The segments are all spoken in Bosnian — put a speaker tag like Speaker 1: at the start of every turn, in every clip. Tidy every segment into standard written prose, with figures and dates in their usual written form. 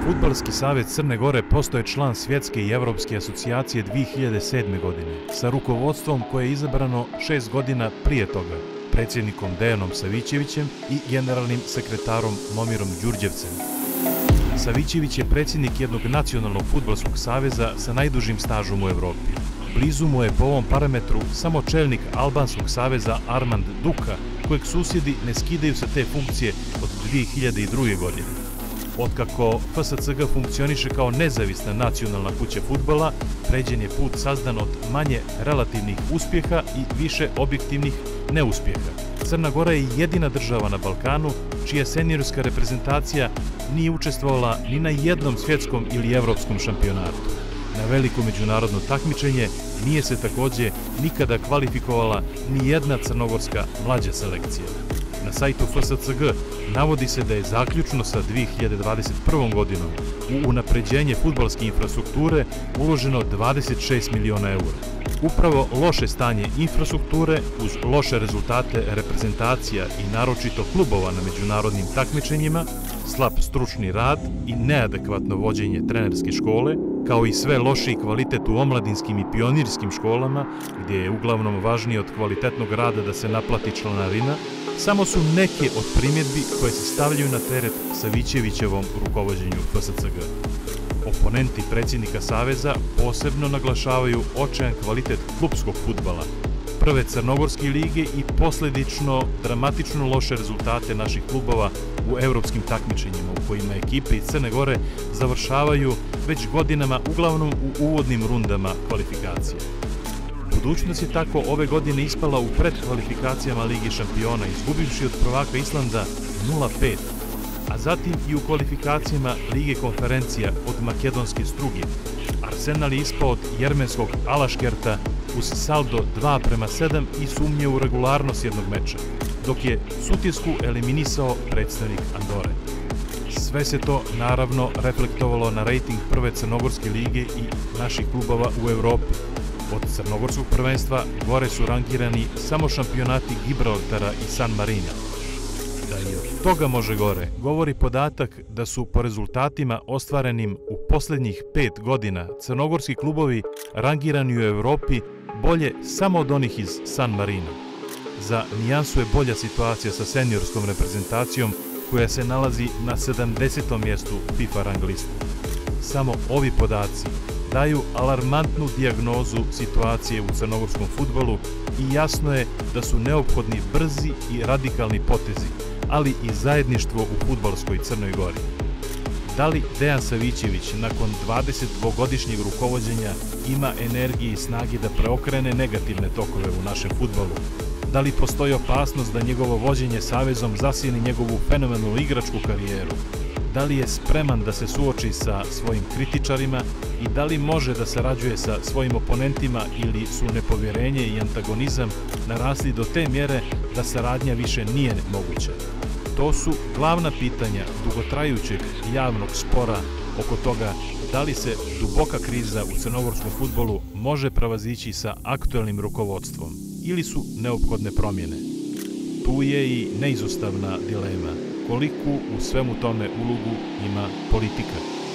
Speaker 1: Fudbalski savez Crne Gore postaje član Svjetske i Evropske asocijacije 2007. godine sa rukovodstvom koje je izabrano 6 godina prije toga, predsjednikom Dejanom Savićevićem i generalnim sekretarom Momirom Đurđevcem. Savićević je predsjednik jednog nacionalnog fudbalskog saveza sa najdužim stažom u Evropi. Blizu mu je po ovom parametru samo čelnik albanskog saveza Armand Duka, kojeg susjedi ne skidaju sa te funkcije od 2002. godine. Otkako FSCG funkcioniše kao nezavisna nacionalna kuća fudbala, pređen je put sazdan od manje relativnih uspjeha i više objektivnih neuspjeha. Crna Gora je jedina država na Balkanu čija seniorska reprezentacija nije učestvovala ni na jednom svjetskom ili evropskom šampionatu. Na veliko međunarodno takmičenje nije se također nikada kvalifikovala ni jedna crnogorska mlađa selekcija. Na sajtu FSCG navodi se da je zaključno sa 2021. godinom u unapređenje fudbalske infrastrukture uloženo 26 miliona eura. Upravo loše stanje infrastrukture uz loše rezultate reprezentacija i naročito klubova na međunarodnim takmičenjima, slab stručni rad i neadekvatno vođenje trenerske škole, kao i sve lošiji kvalitet u omladinskim i pionirskim školama, gdje je uglavnom važnije od kvalitetnog rada da se naplati članarina, samo su neke od primjedbi koje se stavljaju na teret Savićevićevom rukovođenju FSCG. Oponenti predsjednika Saveza posebno naglašavaju očajan kvalitet klupskog fudbala, prve crnogorske lige i posljedično dramatično loše rezultate naših klubova u evropskim takmičenjima u kojima ekipe iz Crne Gore završavaju već godinama uglavnom u uvodnim rundama kvalifikacije. Budućnost je tako ove godine ispala u predkvalifikacijama Lige šampiona, izgubivši od prvaka Islanda 0-5, a zatim i u kvalifikacijama Lige konferencija od makedonske Struge. Arsenal je ispao od jermenskog Alaškerta uz saldo 2:7 i sumnje u regularnost jednog meča, dok je Sutjesku eliminisao predstavnik Andore. Sve se to naravno reflektovalo na rejting prve crnogorske lige i naših klubova u Evropi. Od crnogorskog prvenstva gore su rangirani samo šampionati Gibraltara i San Marina. Da i od toga može gore, govori podatak da su po rezultatima ostvarenim u posljednjih 5 godina crnogorski klubovi rangirani u Evropi bolje samo od onih iz San Marina. Za nijansu je bolja situacija sa seniorskom reprezentacijom koja se nalazi na 70. mjestu FIFA rang liste. Samo ovi podaci daju alarmantnu dijagnozu situacije u crnogorskom fudbalu i jasno je da su neophodni brzi i radikalni potezi, ali i zajedništvo u fudbalskoj Crnoj Gori. Da li Dejan Savićević nakon 22-godišnjeg rukovođenja ima energije i snage da preokrene negativne tokove u našem fudbalu? Da li postoji opasnost da njegovo vođenje savezom zasjeni njegovu fenomenalnu igračku karijeru? Da li je spreman da se suoči sa svojim kritičarima i da li može da sarađuje sa svojim oponentima ili su nepovjerenje i antagonizam narasli do te mjere da saradnja više nije moguća? To su glavna pitanja dugotrajućeg javnog spora oko toga da li se duboka kriza u crnogorskom fudbalu može prevazići sa aktuelnim rukovodstvom ili su neophodne promjene. Tu je i neizostavna dilema. Koliku u svemu tome ulogu ima politika?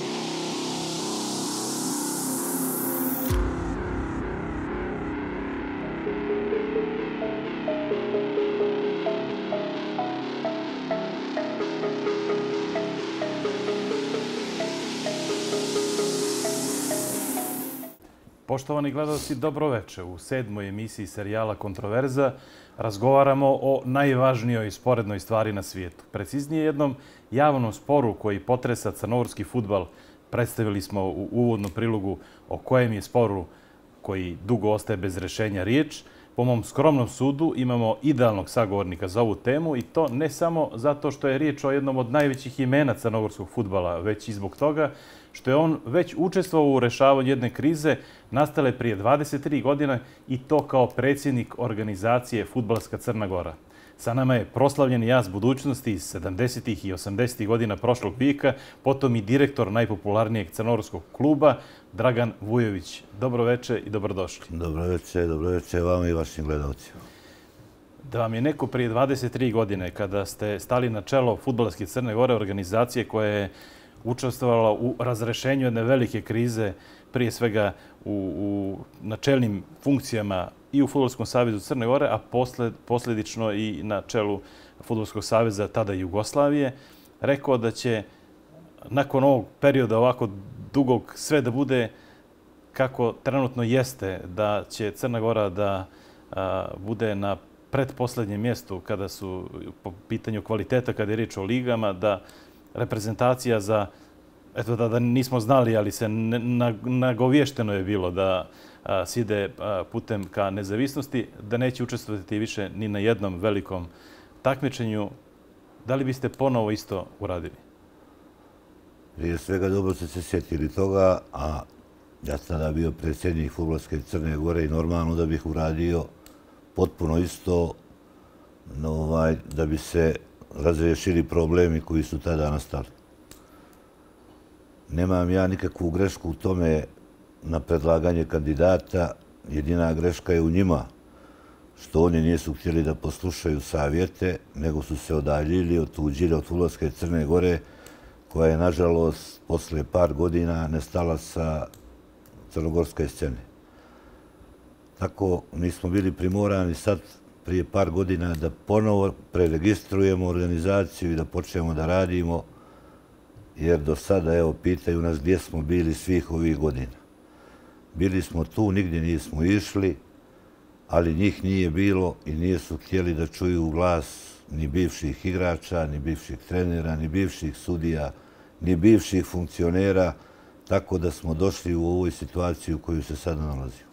Speaker 2: Poštovani gledalci, dobroveče. U 7. emisiji serijala Kontroverza razgovaramo o najvažnijoj sporednoj stvari na svijetu. Preciznije jednom javnom sporu koji potresa crnogorski fudbal. Predstavili smo u uvodnom prilogu o kojem je sporu koji dugo ostaje bez rješenja riječ. Po mom skromnom sudu imamo idealnog sagovornika za ovu temu i to ne samo zato što je riječ o jednom od najvećih imena crnogorskog fudbala, već i zbog toga što je on već učestvovao u rješavanju jedne krize nastale prije 23 godine i to kao predsjednik organizacije Fudbalska Crna Gora. Sa nama je proslavljeni jaz budućnosti iz 70. i 80. godina prošlog vijeka, potom i direktor najpopularnijeg crnogorskog kluba, Dragan Vujović. Dobroveče i dobrodošli.
Speaker 3: Dobroveče vama i vašim gledalcima.
Speaker 2: Da vam je neko prije 23 godine, kada ste stali na čelo Fudbalske Crne Gore, organizacije koja je učestvovala u razrešenju jedne velike krize, prije svega na čelnim funkcijama i u Fudbalskom savezu Crne Gore, a posljedično i na čelu Fudbalskog saveza tada Jugoslavije, rekao da će nakon ovog perioda ovako dugog sve da bude kako trenutno jeste, da će Crna Gora da bude na pretposlednjem mjestu kada su po pitanju kvaliteta, kada je riječ o ligama, da reprezentacija za, eto da nismo znali, ali se nagovješteno je bilo da se ide putem ka nezavisnosti, da neće učestvovati više ni na jednom velikom takmičenju. Da li biste ponovo isto uradili?
Speaker 3: Prije svega dobro ste se sjetili toga, a ja sam tada bio predsjednik Fudbalske Crne Gore i normalno da bih uradio potpuno isto da bi se razriješili problemi koji su tada nastali. Nemam ja nikakvu grešku u tome na predlaganje kandidata. Jedina greška je u njima što oni nisu htjeli da poslušaju savjete, nego su se odaljili, otuđili od Fudbalske Crne Gore, koja je, nažalost, posle par godina nestala sa crnogorske scene. Tako mi smo bili primorani sad prije par godina da ponovo preregistrujemo organizaciju i da počnemo da radimo, jer do sada, evo, pitaju nas gdje smo bili svih ovih godina. Bili smo tu, nigdje nismo išli, ali njih nije bilo i nisu htjeli da čuju glas ni bivših igrača, ni bivših trenera, ni bivših sudija, ni bivših funkcionera, tako da smo došli u ovoj situaciju u kojoj se sada nalazimo.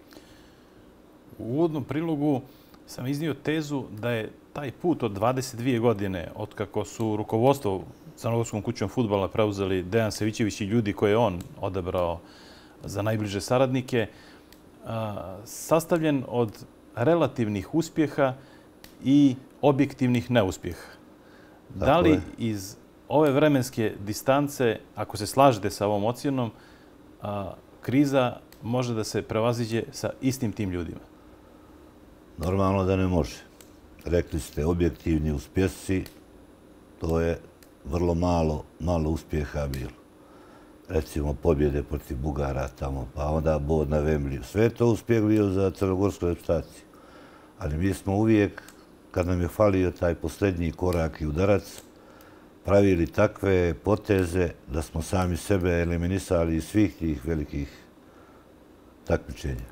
Speaker 2: U uvodnom prilogu sam iznio tezu da je taj put od 22 godine, od kako su rukovodstvo Crnogorskom kućom fudbala preuzeli Dejan Savićević i ljudi koje je on odabrao za najbliže saradnike, sastavljen od relativnih uspjeha i objektivnih neuspjeha. Da li iz ove vremenske distance, ako se slažete sa ovom ocjenom, kriza može da se prevaziđe sa istim tim ljudima?
Speaker 3: Normalno da ne može. Rekli ste objektivni uspjesi, to je vrlo malo uspjeha bilo. Recimo pobjede protiv Bugara tamo, pa onda bod na Vembliju. Sve je to uspjeh bio za crnogorsku reprezentaciju. Ali mi smo uvijek, kad nam je falio taj posljednji korak i udarac, pravili takve poteze da smo sami sebe eliminisali iz svih tih velikih takmičenja.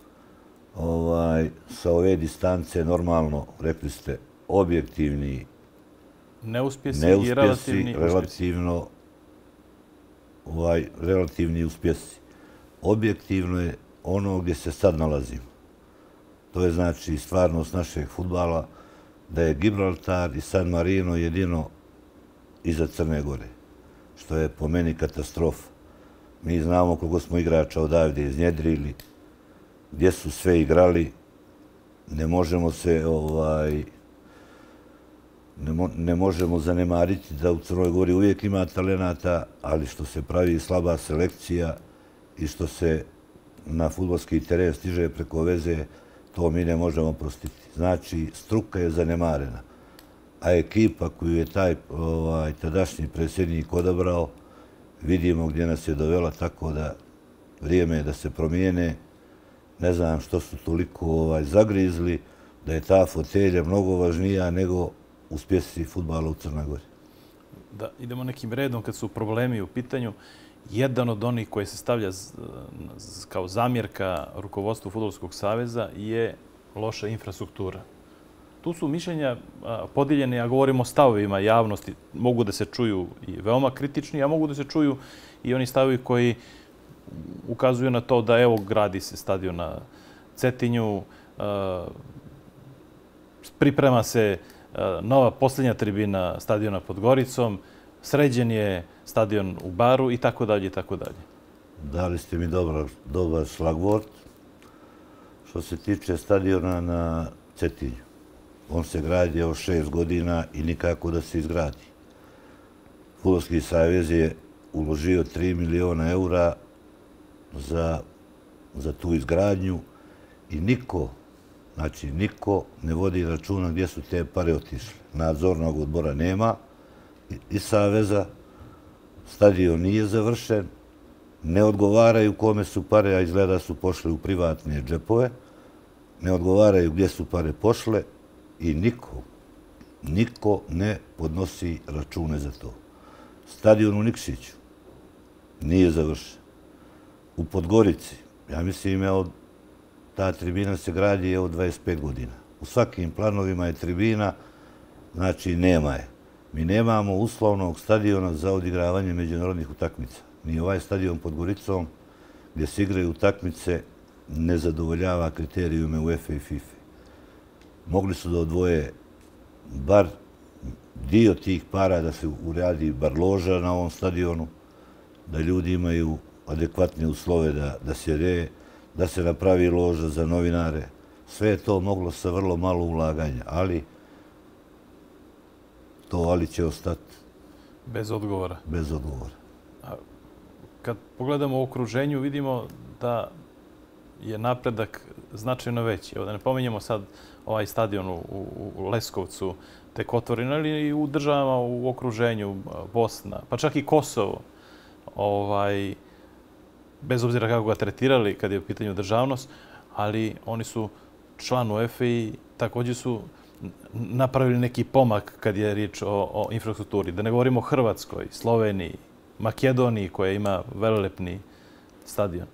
Speaker 3: Sa ove distance, normalno, rekli ste, objektivni
Speaker 2: neuspjesi i
Speaker 3: relativni uspjesi. Objektivno je ono gdje se sad nalazimo. To je znači stvarnost našeg fudbala, da je Gibraltar i San Marino jedino iza Crne Gore, što je po meni katastrofa. Mi znamo koliko smo igrača odavde iznjedrili, gdje su sve igrali, ne možemo zanemariti da u Crnoj Gori uvijek ima talenata, ali što se pravi slaba selekcija i što se na fudbalski teren stiže preko veze, to mi ne možemo prostiti. Znači, struka je zanemarena, a ekipa koju je taj tadašnji predsjednik odabrao, vidimo gdje nas je dovela, tako da vrijeme je da se promijene. Ne znam što su toliko zagrizli, da je ta fotelja mnogo važnija nego uspjesi fudbala u Crnoj Gori.
Speaker 2: Da, idemo nekim redom kad su problemi u pitanju. Jedan od onih koji se stavlja kao zamjerka rukovodstvu Fudbalskog saveza je loša infrastruktura. Tu su mišljenja podijeljene, ja govorim o stavovima javnosti, mogu da se čuju i veoma kritični, a mogu da se čuju i oni stavovi koji ukazuju na to da evo gradi se stadion na Cetinju, priprema se nova posljednja tribina stadiona pod Goricom, sređen je stadion u Baru i tako dalje i tako dalje.
Speaker 3: Dali ste mi dobar šlagvort. Što se tiče stadiona na Cetinju, on se gradi evo 6 godina i nikako da se izgradi. Fudbalski savez je uložio 3 miliona eura za tu izgradnju i niko ne vodi računa gdje su te pare otišle. Nadzornog odbora nema iz saveza, Stadion nije završen, ne odgovaraju kome su pare, a izgleda su pošle u privatne džepove, ne odgovaraju gdje su pare pošle i niko ne podnosi račune za to. Stadion u Nikšiću nije završen. U Podgorici, ja mislim, ta tribina se gradi od 25 godina. U svakim planovima je tribina, znači nema je. Mi nemamo uslovnog stadiona za odigravanje međunarodnih utakmica. Ni ovaj stadion pod Goricom, gdje se igraju utakmice, ne zadovoljava kriterijume UEFA i FIFA. Mogli su da odvoje bar dio tih para, da se uradi bar loža na ovom stadionu, da ljudi imaju adekvatne uslove da se reje, da se napravi loža za novinare. Sve je to moglo sa vrlo malo ulaganja, ali će ostati
Speaker 2: bez odgovora.
Speaker 3: Bez odgovora.
Speaker 2: Kad pogledamo u okruženju, vidimo da je napredak značajno veći. Evo da ne pominjemo sad ovaj stadion u Leskovcu, tek otvoren, ali i u državama u okruženju, Bosna, pa čak i Kosovo. Bez obzira kako ga tretirali kad je u pitanju državnost, ali oni su član UEFA i također su napravili neki pomak kad je riječ o infrastrukturi. Da ne govorimo o Hrvatskoj, Sloveniji, Makedoniji koja ima velelepni stadion.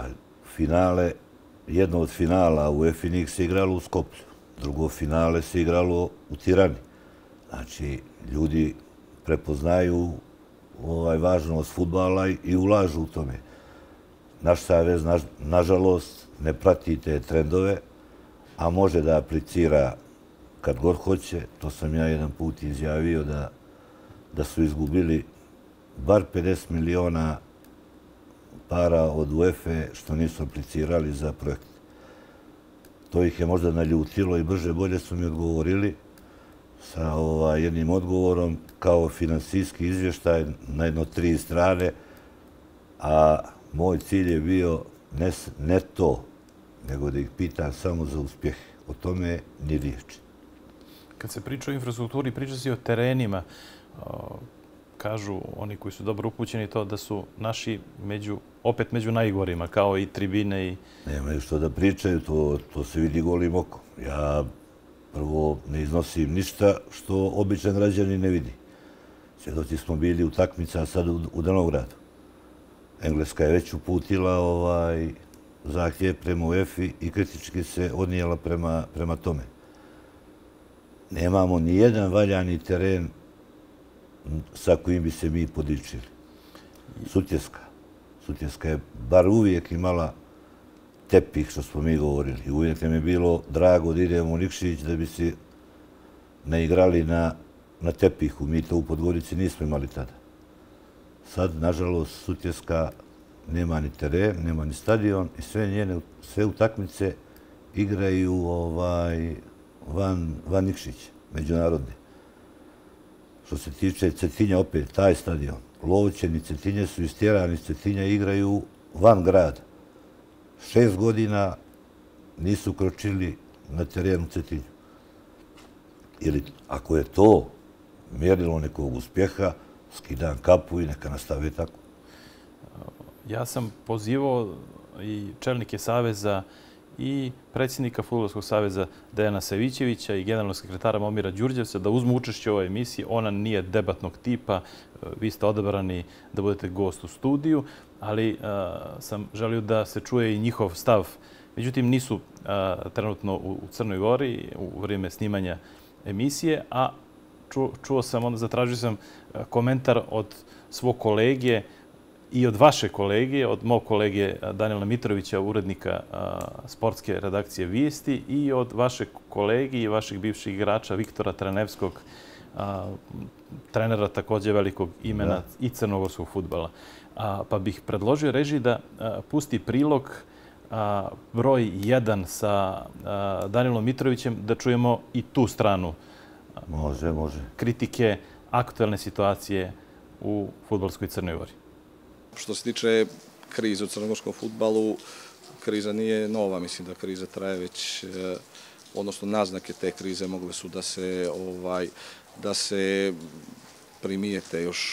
Speaker 3: Jedno od finala u UEFA se igralo u Skoplju, drugo finale se igralo u Tirani. Znači, ljudi prepoznaju važnost fudbala i ulažu u tome. Naš savez, nažalost, ne prati te trendove, a može da aplicira kad god hoće. To sam ja jedan put izjavio da su izgubili bar 50 miliona para od UEFA što nisu aplicirali za projekt. To ih je možda naljutilo i brže bolje su mi odgovorili sa jednim odgovorom kao finansijski izvještaj na jedno 3 strane, a moj cilj je bio ne to, nego da ih pitam samo za uspjeh. O tome ni riječi.
Speaker 2: Kad se priča o infrastrukturi, priča se i o terenima. Kažu oni koji su dobro upućeni to da su naši opet među najgorima, kao i tribine i...
Speaker 3: Nemaju što da pričaju, to se vidi golim okom. Ja prvo ne iznosim ništa što običan građanin ne vidi. Svjedoci smo bili utakmica sad u Danogradu. Engleska je već uputila zahtjev prema UEFA i kritički se odnijela prema tome. Nemamo ni jedan valjani teren sa kojim bi se mi podičili. Sutjeska je bar uvijek imala tepih, što smo mi govorili. Uvijek nam je bilo drago da idemo u Nikšić da bi se naigrali na tepihu. Mi to u Podgorici nismo imali tada. Sad, nažalost, Sutjeska nema ni teren, nema ni stadion i sve utakmice igraju van Nikšića, međunarodne. Što se tiče Cetinja, opet taj stadion. Lovćeni Cetinje su istjerani iz Cetinja i igraju van grada. 6 godina nisu kročili na terenu Cetinju. Ili ako je to mjerilo nekog uspjeha, skidam kapu i neka nastave tako.
Speaker 2: Ja sam pozivao i čelnike Saveza i predsjednika Fudbalskog saveza Dejana Savićevića i generalnog sekretara Momira Đurđevca da uzmu učešće u ovoj emisiji. Ona nije debatnog tipa, vi ste odabrani da budete gost u studiju, ali sam želio da se čuje i njihov stav. Međutim, nisu trenutno u Crnoj Gori u vrijeme snimanja emisije, a čuo sam, zatražio sam komentar od svog kolege i od vaše kolege, od mog kolege Danila Mitrovića, urednika sportske redakcije Vijesti, i od vašeg kolege i vašeg bivšeg igrača Viktora Tranevskog, trenera također velikog imena i crnogorskog fudbala. Pa bih predložio režiji da pusti prilog broj 1 sa Danilom Mitrovićem, da čujemo i tu stranu kritike aktuelne situacije u fudbalskoj Crnoj Gori.
Speaker 4: Što se tiče krize u crnogorskom fudbalu, kriza nije nova. Mislim da kriza traje već, odnosno naznake te krize mogle su da se primijete još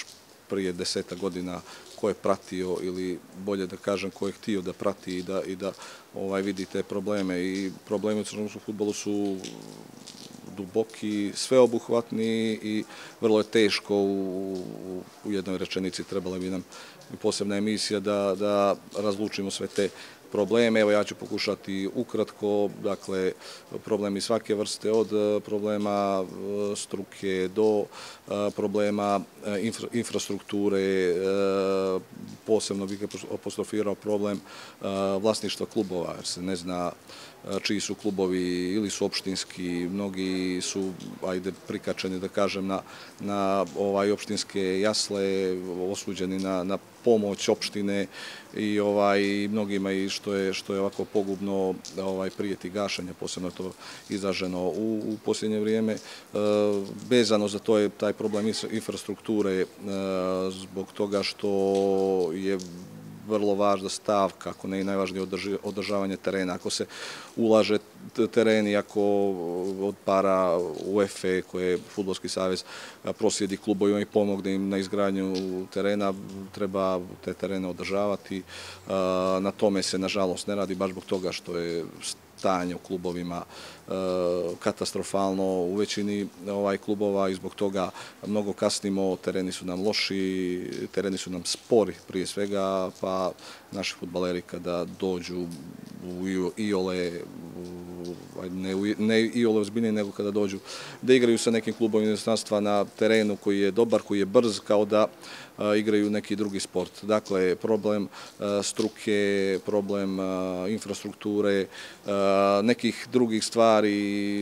Speaker 4: prije 10 godina ko je pratio ili bolje da kažem ko je htio da prati i da vidi te probleme. I problemi u crnogorskom fudbalu su duboki, sveobuhvatni i vrlo je teško u jednoj rečenici. Trebala bi nam posebna emisija da razlučimo sve te probleme. Evo ja ću pokušati ukratko, dakle problemi svake vrste od problema struke do problema infrastrukture, posebno bih apostrofirao problem vlasništva klubova, jer se ne zna čiji su klubovi ili su opštinski, mnogi su, ajde, prikačeni da kažem na opštinske jasle, osuđeni na pomoć opštine i mnogima i što je ovako pogubno prijeti gašenje, posebno je to izraženo u posljednje vrijeme. Vezano za to je taj problem infrastrukture zbog toga što je vrlo važna stavka, ako ne i najvažnije, održavanje terena. Ako se ulaže tereni, ako od para UEFA, koje je Fudbalski savez proslijedi klubovima i pomogne im na izgradnju terena, treba te terene održavati. Na tome se, nažalost, ne radi baš zbog toga što je stanje u klubovima katastrofalno u većini klubova i zbog toga mnogo kasnimo, tereni su nam loši, tereni su nam spori prije svega, pa naši fudbaleri kada dođu u iole, ne iole ozbiljnije, nego kada dođu da igraju sa nekim klubom inostranstva na terenu koji je dobar, koji je brz, kao da igraju neki drugi sport. Dakle, problem struke, problem infrastrukture, nekih drugih stvari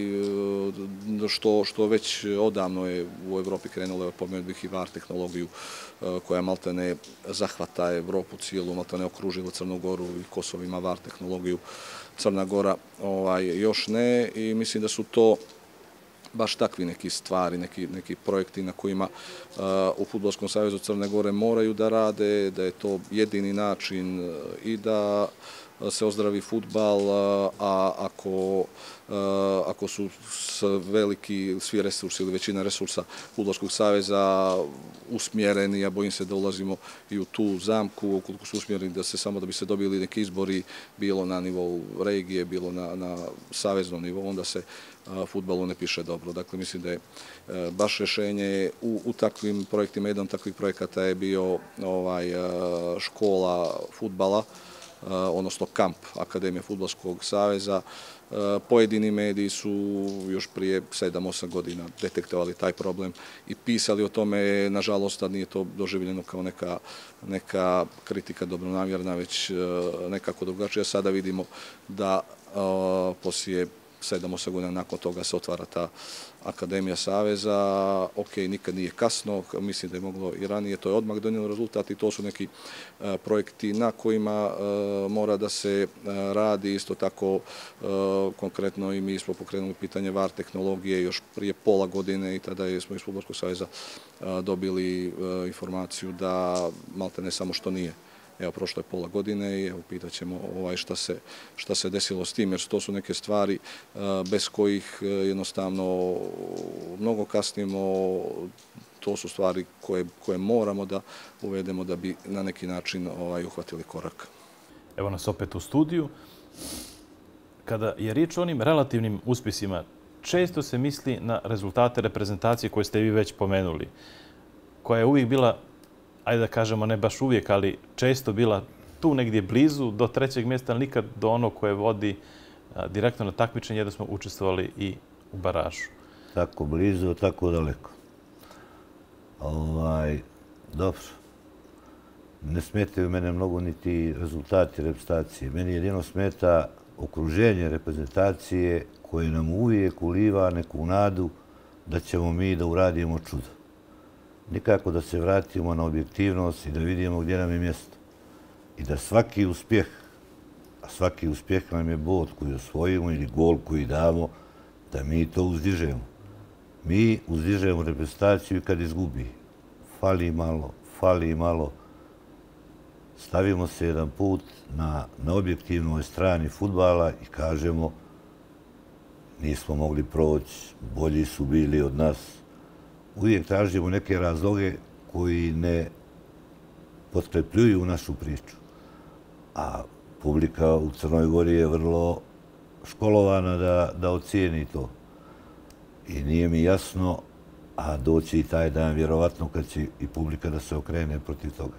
Speaker 4: što već odavno je u Evropi krenulo, pomenuo bih i VAR tehnologiju koja maltene zahvata Evropu cijelu, maltene okružila Crnu Goru i Kosovo ima VAR tehnologiju, Crna Gora još ne, i mislim da su to baš takvi neki stvari, neki projekti na kojima u Fudbalskom savezu Crne Gore moraju da rade, da je to jedini način i da se ozdravi fudbal, a ako su veliki svi resursi ili većina resursa Fudbalskog saveza usmjereni, ja bojim se da ulazimo i u tu zamku, ukoliko su usmjereni da se samo da bi se dobili neki izbori, bilo na nivou regije, bilo na saveznom nivou, onda se fudbalu ne piše dobro. Dakle, mislim da je baš rješenje u takvim projektima, jedan od takvih projekata je bio škola fudbala, odnosno kamp Akademije Fudbalskog saveza. Pojedini mediji su još prije 7-8 godina detektovali taj problem i pisali o tome. Nažalost, tad nije to doživljeno kao neka kritika dobronamjerna, već nekako drugačije. Sada vidimo da poslije 7-8 godina nakon toga se otvara ta Akademija saveza. Ok, nikad nije kasno, mislim da je moglo i ranije, to je odmah donijelo rezultat i to su neki projekti na kojima mora da se radi. Isto tako, konkretno i mi smo pokrenuli pitanje VAR tehnologije još prije pola godine i tada smo iz Fudbalskog saveza dobili informaciju da maltene samo što nije. Evo, prošlo je pola godine i evo, pitat ćemo šta se desilo s tim, jer to su neke stvari bez kojih jednostavno mnogo kasnimo. To su stvari koje moramo da uvedemo da bi na neki način uhvatili korak.
Speaker 2: Evo nas opet u studiju. Kada je riječ o onim relativnim uspjesima, često se misli na rezultate reprezentacije koje ste vi već pomenuli, koja je uvijek bila, ajde da kažemo, ne baš uvijek, ali često bila tu negdje blizu, do 3. mjesta, ali nikad do onog koje vodi direktno na takmičenje, da smo učestvovali i u baražu.
Speaker 3: Tako blizu, tako daleko. Dobro. Ne smetaju mene mnogo niti rezultati reprezentacije. Meni jedino smeta okruženje reprezentacije koje nam uvijek uliva neku nadu da ćemo mi da uradimo čudo. Nikako da se vratimo na objektivnost i da vidimo gdje nam je mjesto. I da svaki uspjeh, a svaki uspjeh nam je bod koji osvojimo ili gol koji damo, da mi to uzdižemo. Mi uzdižemo reprezentaciju i kad izgubi. Fali malo. Stavimo se jedan put na objektivnoj strani fudbala i kažemo nismo mogli proći, bolji su bili od nas. Uvijek tražimo neke razloge koji ne potkrepljuju našu priču. A publika u Crnoj Gori je vrlo školovana da ocijeni to. I nije mi jasno, a doći i taj dan vjerovatno kad će i publika da se okrene protiv toga.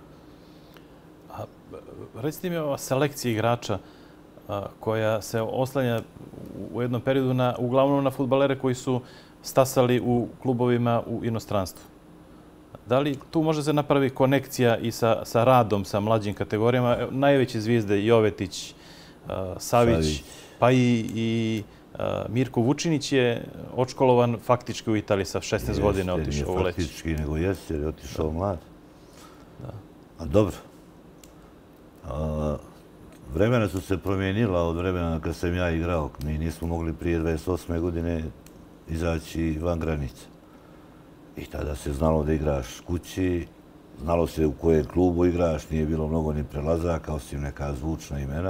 Speaker 2: Recite mi ova selekcija igrača koja se oslanja u jednom periodu uglavnom na fudbalere koji su stasali u klubovima u inostranstvu. Da li tu može se napravi konekcija i sa radom, sa mlađim kategorijama? Najveće zvijezde Jovetić, Savić, pa i Mirko Vučinić je odškolovan faktički u Italiji sa 16 godina otišao u Leć.
Speaker 3: Nije faktički, nego jeste jer je otišao mlad. A dobro. Vremena su se promijenila od vremena kad sam ja igrao. Mi nismo mogli prije 28. godine izaći van granica. I tada se znalo da igraš kući, znalo se u kojem klubu igraš, nije bilo mnogo ni prelazaka, osim neka zvučna imena.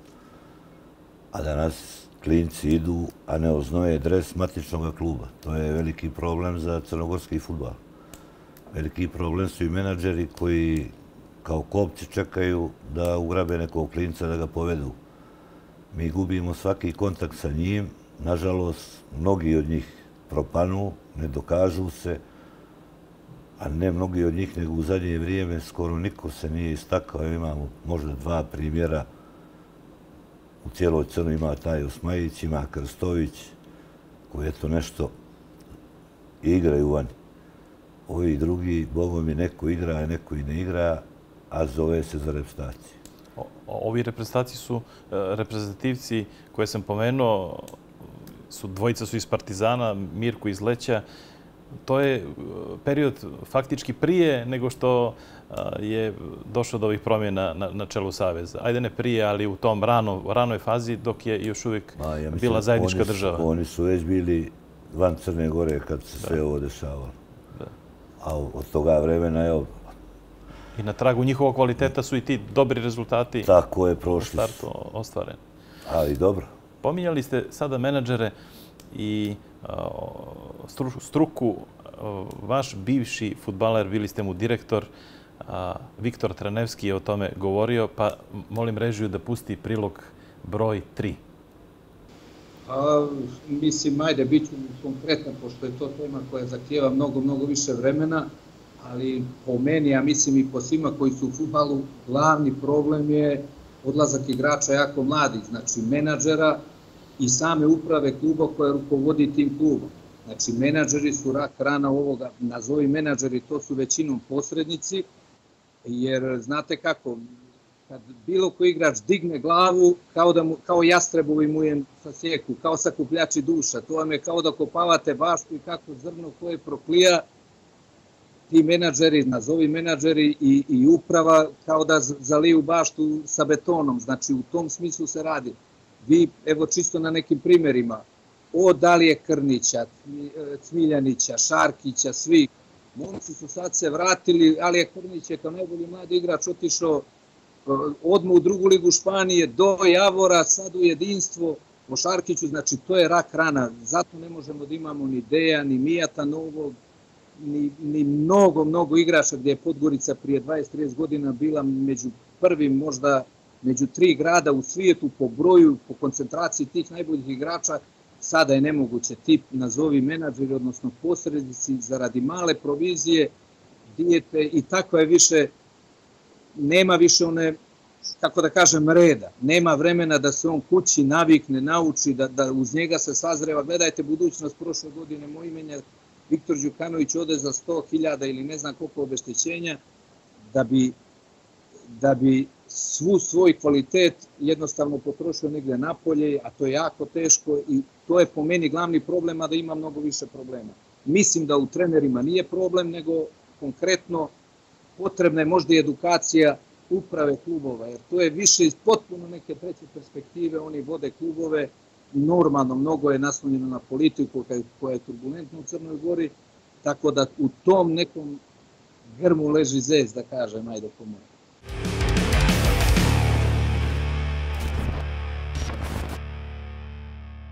Speaker 3: A danas klinci idu, a ne oznoje dres matičnog kluba. To je veliki problem za crnogorski fudbal. Veliki problem su i menadžeri koji kao kopci čekaju da ugrabe nekog klinca da ga povedu. Mi gubimo svaki kontakt sa njim. Nažalost, mnogi od njih propanu, ne dokažu se, a ne mnogi od njih, nego u zadnje vrijeme skoro niko se nije istakao. Imamo možda 2 primjera. U cijeloj Crnoj ima taj Osmajić, ima Krstović, koji je to nešto igraju vani. Ovi drugi, Bogom mi neko igra, a neko i ne igra, a zove se za reprezentaciju.
Speaker 2: Ovi reprezentativci su reprezentativci koje sam pomenuo, dvojica su iz Partizana, Mirko iz Leća. To je period faktički prije nego što je došlo do ovih promjena na čelu Saveza. Ajde ne prije, ali u tom ranoj fazi dok je još uvijek bila zajednička država.
Speaker 3: Oni su već bili van Crne Gore kad se sve ovo dešavalo. A od toga vremena, evo...
Speaker 2: I na tragu njihovog kvaliteta su i ti dobri rezultati
Speaker 3: tako je prošli
Speaker 2: u startu ostvareni.
Speaker 3: Ali dobro.
Speaker 2: Pominjali ste sada menadžere i struku. Vaš bivši fudbaler, bili ste mu direktor, Viktor Tranevski je o tome govorio, pa molim režiju da pusti prilog broj 3.
Speaker 5: Mislim, ajde, bit ću konkretan, pošto je to tema koja zahtijeva mnogo više vremena, ali po meni, a mislim i po svima koji su u fudbalu, glavni problem je odlazak igrača jako mladih, znači menadžera i same uprave kluba koja rukovodi tim klubom. Znači, menadžeri su rak rana ovoga, nazovi menadžeri, to su većinom posrednici, jer znate kako, kad bilo koji igrač digne glavu, kao jastrebovi mu je sasjeku, kao sakupljači duša, to vam je kao da kopavate baštu i kako zrno koje proklija, ti menadžeri, nazovi menadžeri i uprava kao da zaliju baštu sa betonom, znači u tom smislu se radi. Vi, evo čisto na nekim primjerima, od Dalije Krnića, Cmiljanića, Šarkića, svi. Momci su sad se vratili, Alija Krnić je kao najbolji mladi igrač otišao odmah u drugu ligu Španije, do Javora, sad u jedinstvo, o Šarkiću, znači to je rak rana. Zato ne možemo da imamo ni Deja, ni Mijata Novog, ni mnogo igrača gdje je Podgorica prije 20-30 godina bila među prvim, možda među 3 grada u svijetu po broju, po koncentraciji tih najboljih igrača. Sada je nemoguće, tip nazovi menadžeri, odnosno posrednici zaradi male provizije, dijete i tako je više, nema više one, kako da kažem, reda. Nema vremena da se on kući navikne, nauči, da uz njega se sazreva. Gledajte budućnost prošle godine, moj imenja Viktor Đukanović ode za 100.000 ili ne znam koliko obeštećenja, da bi svu svoj kvalitet jednostavno potrošio negdje napolje, a to je jako teško i to je po meni glavni problem, a da ima mnogo više problema. Mislim da u trenerima nije problem, nego konkretno potrebna je možda i edukacija uprave klubova, jer to je više iz potpuno neke treće perspektive, oni vode klubove, normalno mnogo je naslonjeno na politiku koja je turbulentna u Crnoj Gori, tako da u tom nekom grmu leži zez, da kažem, ajde po moje.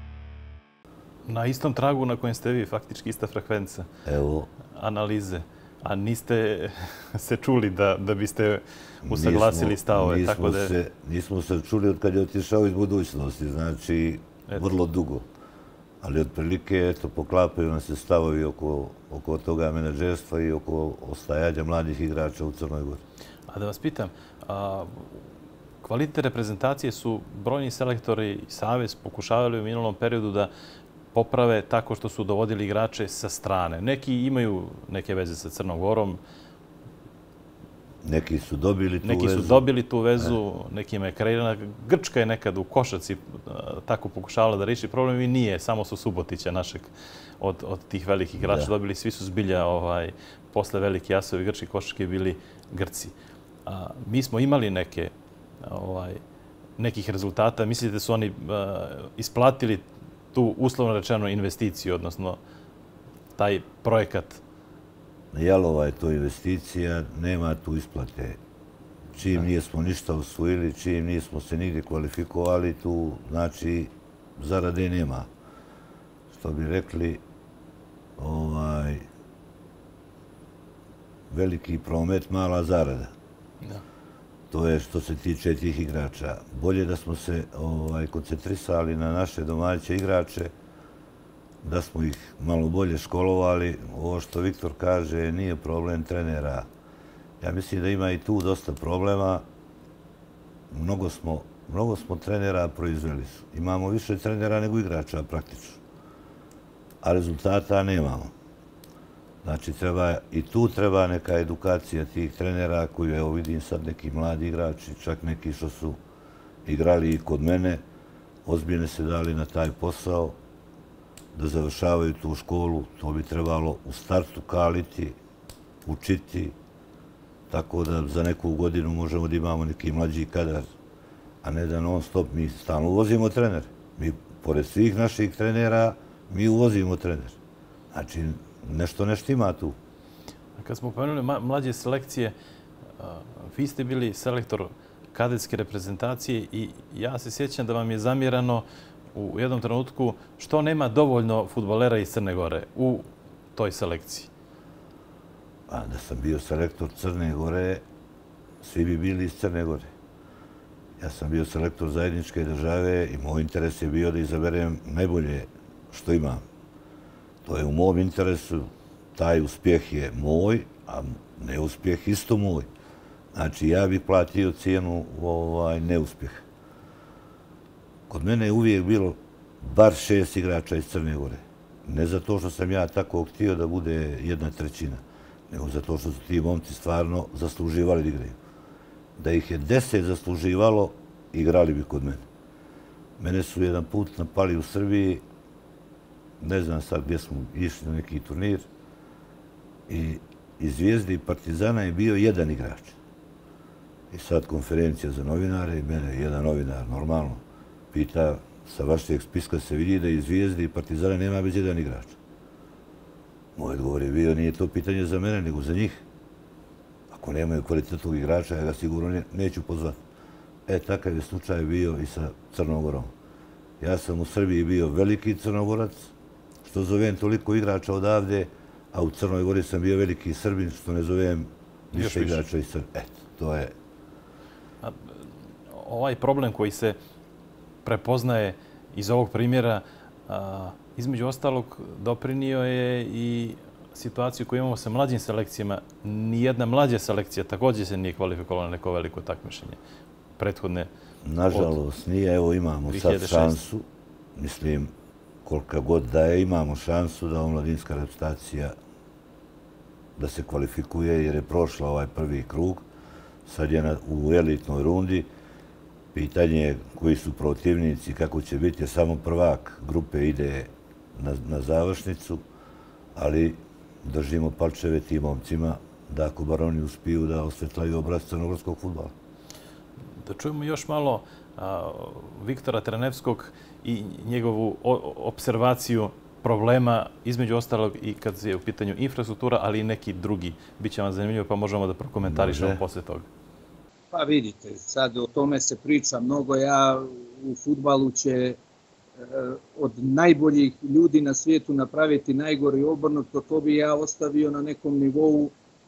Speaker 2: Na istom tragu na kojem ste vi, faktički ista frekvenca analize. A niste se čuli da biste usaglasili stavove?
Speaker 3: Nismo se čuli od kad je otišao iz budućnosti, znači vrlo dugo. Ali otprilike, poklapaju nam se stavovi oko toga menadžerstva i oko ostajanja mladih igrača u Crnoj Gori.
Speaker 2: A da vas pitam, kvalitet reprezentacije su brojni selektori i Savez pokušavali u minulom periodu da poprave tako što su dovodili igrače sa strane. Neki imaju neke veze sa Crnom Gorom.
Speaker 3: Neki su dobili tu vezu. Nekima je kreirana. Grčka je nekad u košarci tako pokušavala da reši problem i nije. Samo su Subotića našeg od tih velikih igrača dobili. Svi su zbilja posle veliki asovi grčki košarke bili Grci. Mi smo imali nekih rezultata. Mislite da su oni isplatili tu uslovno rečeno investiciju, odnosno taj projekat? Jalova je to investicija, nema tu isplate. Čim nismo ništa osvojili, čim nismo se nigdje kvalifikovali, tu znači zarade nema. Što bi rekli, veliki promet, mala zarada. To je što se tiče tih igrača. Bolje da smo se koncentrisali na naše domaće igrače, da smo ih malo bolje školovali. Ovo što Viktor kaže nije problem trenera. Ja mislim da ima i tu dosta problema. Mnogo smo trenera proizveli. Imamo više trenera nego igrača praktično. A rezultata nemamo. Znači, i tu treba neka edukacija tih trenera koju, evo vidim sad neki mladi igrači, čak neki što su igrali i kod mene, ozbiljno se dali na taj posao, da završavaju tu školu. To bi trebalo u startu kaliti, učiti, tako da za neku godinu možemo da imamo neki mlađi kadar, a ne da non stop mi stalno uvozimo trenere. Mi, pored svih naših trenera, mi uvozimo trener. Znači, nešto ima tu.
Speaker 2: Kad smo pomenuli mlađe selekcije, vi ste bili selektor kadetske reprezentacije i ja se sjećam da vam je zamjerano u jednom trenutku što nema dovoljno fudbalera iz Crne Gore u toj selekciji.
Speaker 3: Da sam bio selektor Crne Gore, svi bi bili iz Crne Gore. Ja sam bio selektor zajedničke države i moj interes je bio da izaberem najbolje što imam. To je u mom interesu, taj uspjeh je moj, a neuspjeh isto moj. Znači, ja bih platio cijenu neuspjeha. Kod mene je uvijek bilo bar 6 igrača iz Crne Gore. Ne zato što sam ja tako htio da bude 1/3, nego zato što su ti momci stvarno zasluživali da igraju. Da ih je 10 zasluživalo, igrali bi kod mene. Mene su jedan put napali u Srbiji, ne znam sad gdje smo išli na neki turnir, i iz Zvijezde i Partizana je bio jedan igrač. I sad konferencija za novinare i mene jedan novinar normalno pita, sa vašeg spiska se vidi da iz Zvijezde i Partizana nema bez jedan igrač. Moj odgovor je bio, nije to pitanje za mene, nego za njih. Ako nemaju kvalitetnog igrača, ja ga sigurno neću pozvati. Takav je slučaj bio i sa Crnom Gorom. Ja sam u Srbiji bio veliki Crnogorac, što zovem toliko igrača odavde, a u Crnoj Gori sam bio veliki Srbin, što ne zovem više igrača iz Srbije. Eto, to je...
Speaker 2: Ovaj problem koji se prepoznaje iz ovog primjera, između ostalog, doprinio je i situaciju koju imamo sa mlađim selekcijama. Nijedna mlađa selekcija također se nije kvalifikovala na neko veliko takmičenje. Prethodne...
Speaker 3: Nažalost, nije. Evo, imamo sad šansu. Mislim, kolika god da je, imamo šansu da omladinska reprezentacija da se kvalifikuje, jer je prošla ovaj prvi krug. Sad je u elitnoj rundi. Pitanje je koji su protivnici, kako će biti, jer samo prvak grupe ide na završnicu, ali držimo palčeve tim momcima da ako bar oni uspiju da osvetlaju obraz crnogorskog fudbala.
Speaker 2: Da čujemo još malo Viktora Tranevskog i njegovu observaciju problema, između ostalog i kad je u pitanju infrastruktura, ali i neki drugi. Biće vam zanimljivo, pa možemo da prokomentarišemo poslije toga.
Speaker 5: Pa vidite, sad o tome se priča mnogo. Ja u fudbalu će od najboljih ljudi na svijetu napraviti najgori obrnuto. To bi ja ostavio na nekom nivou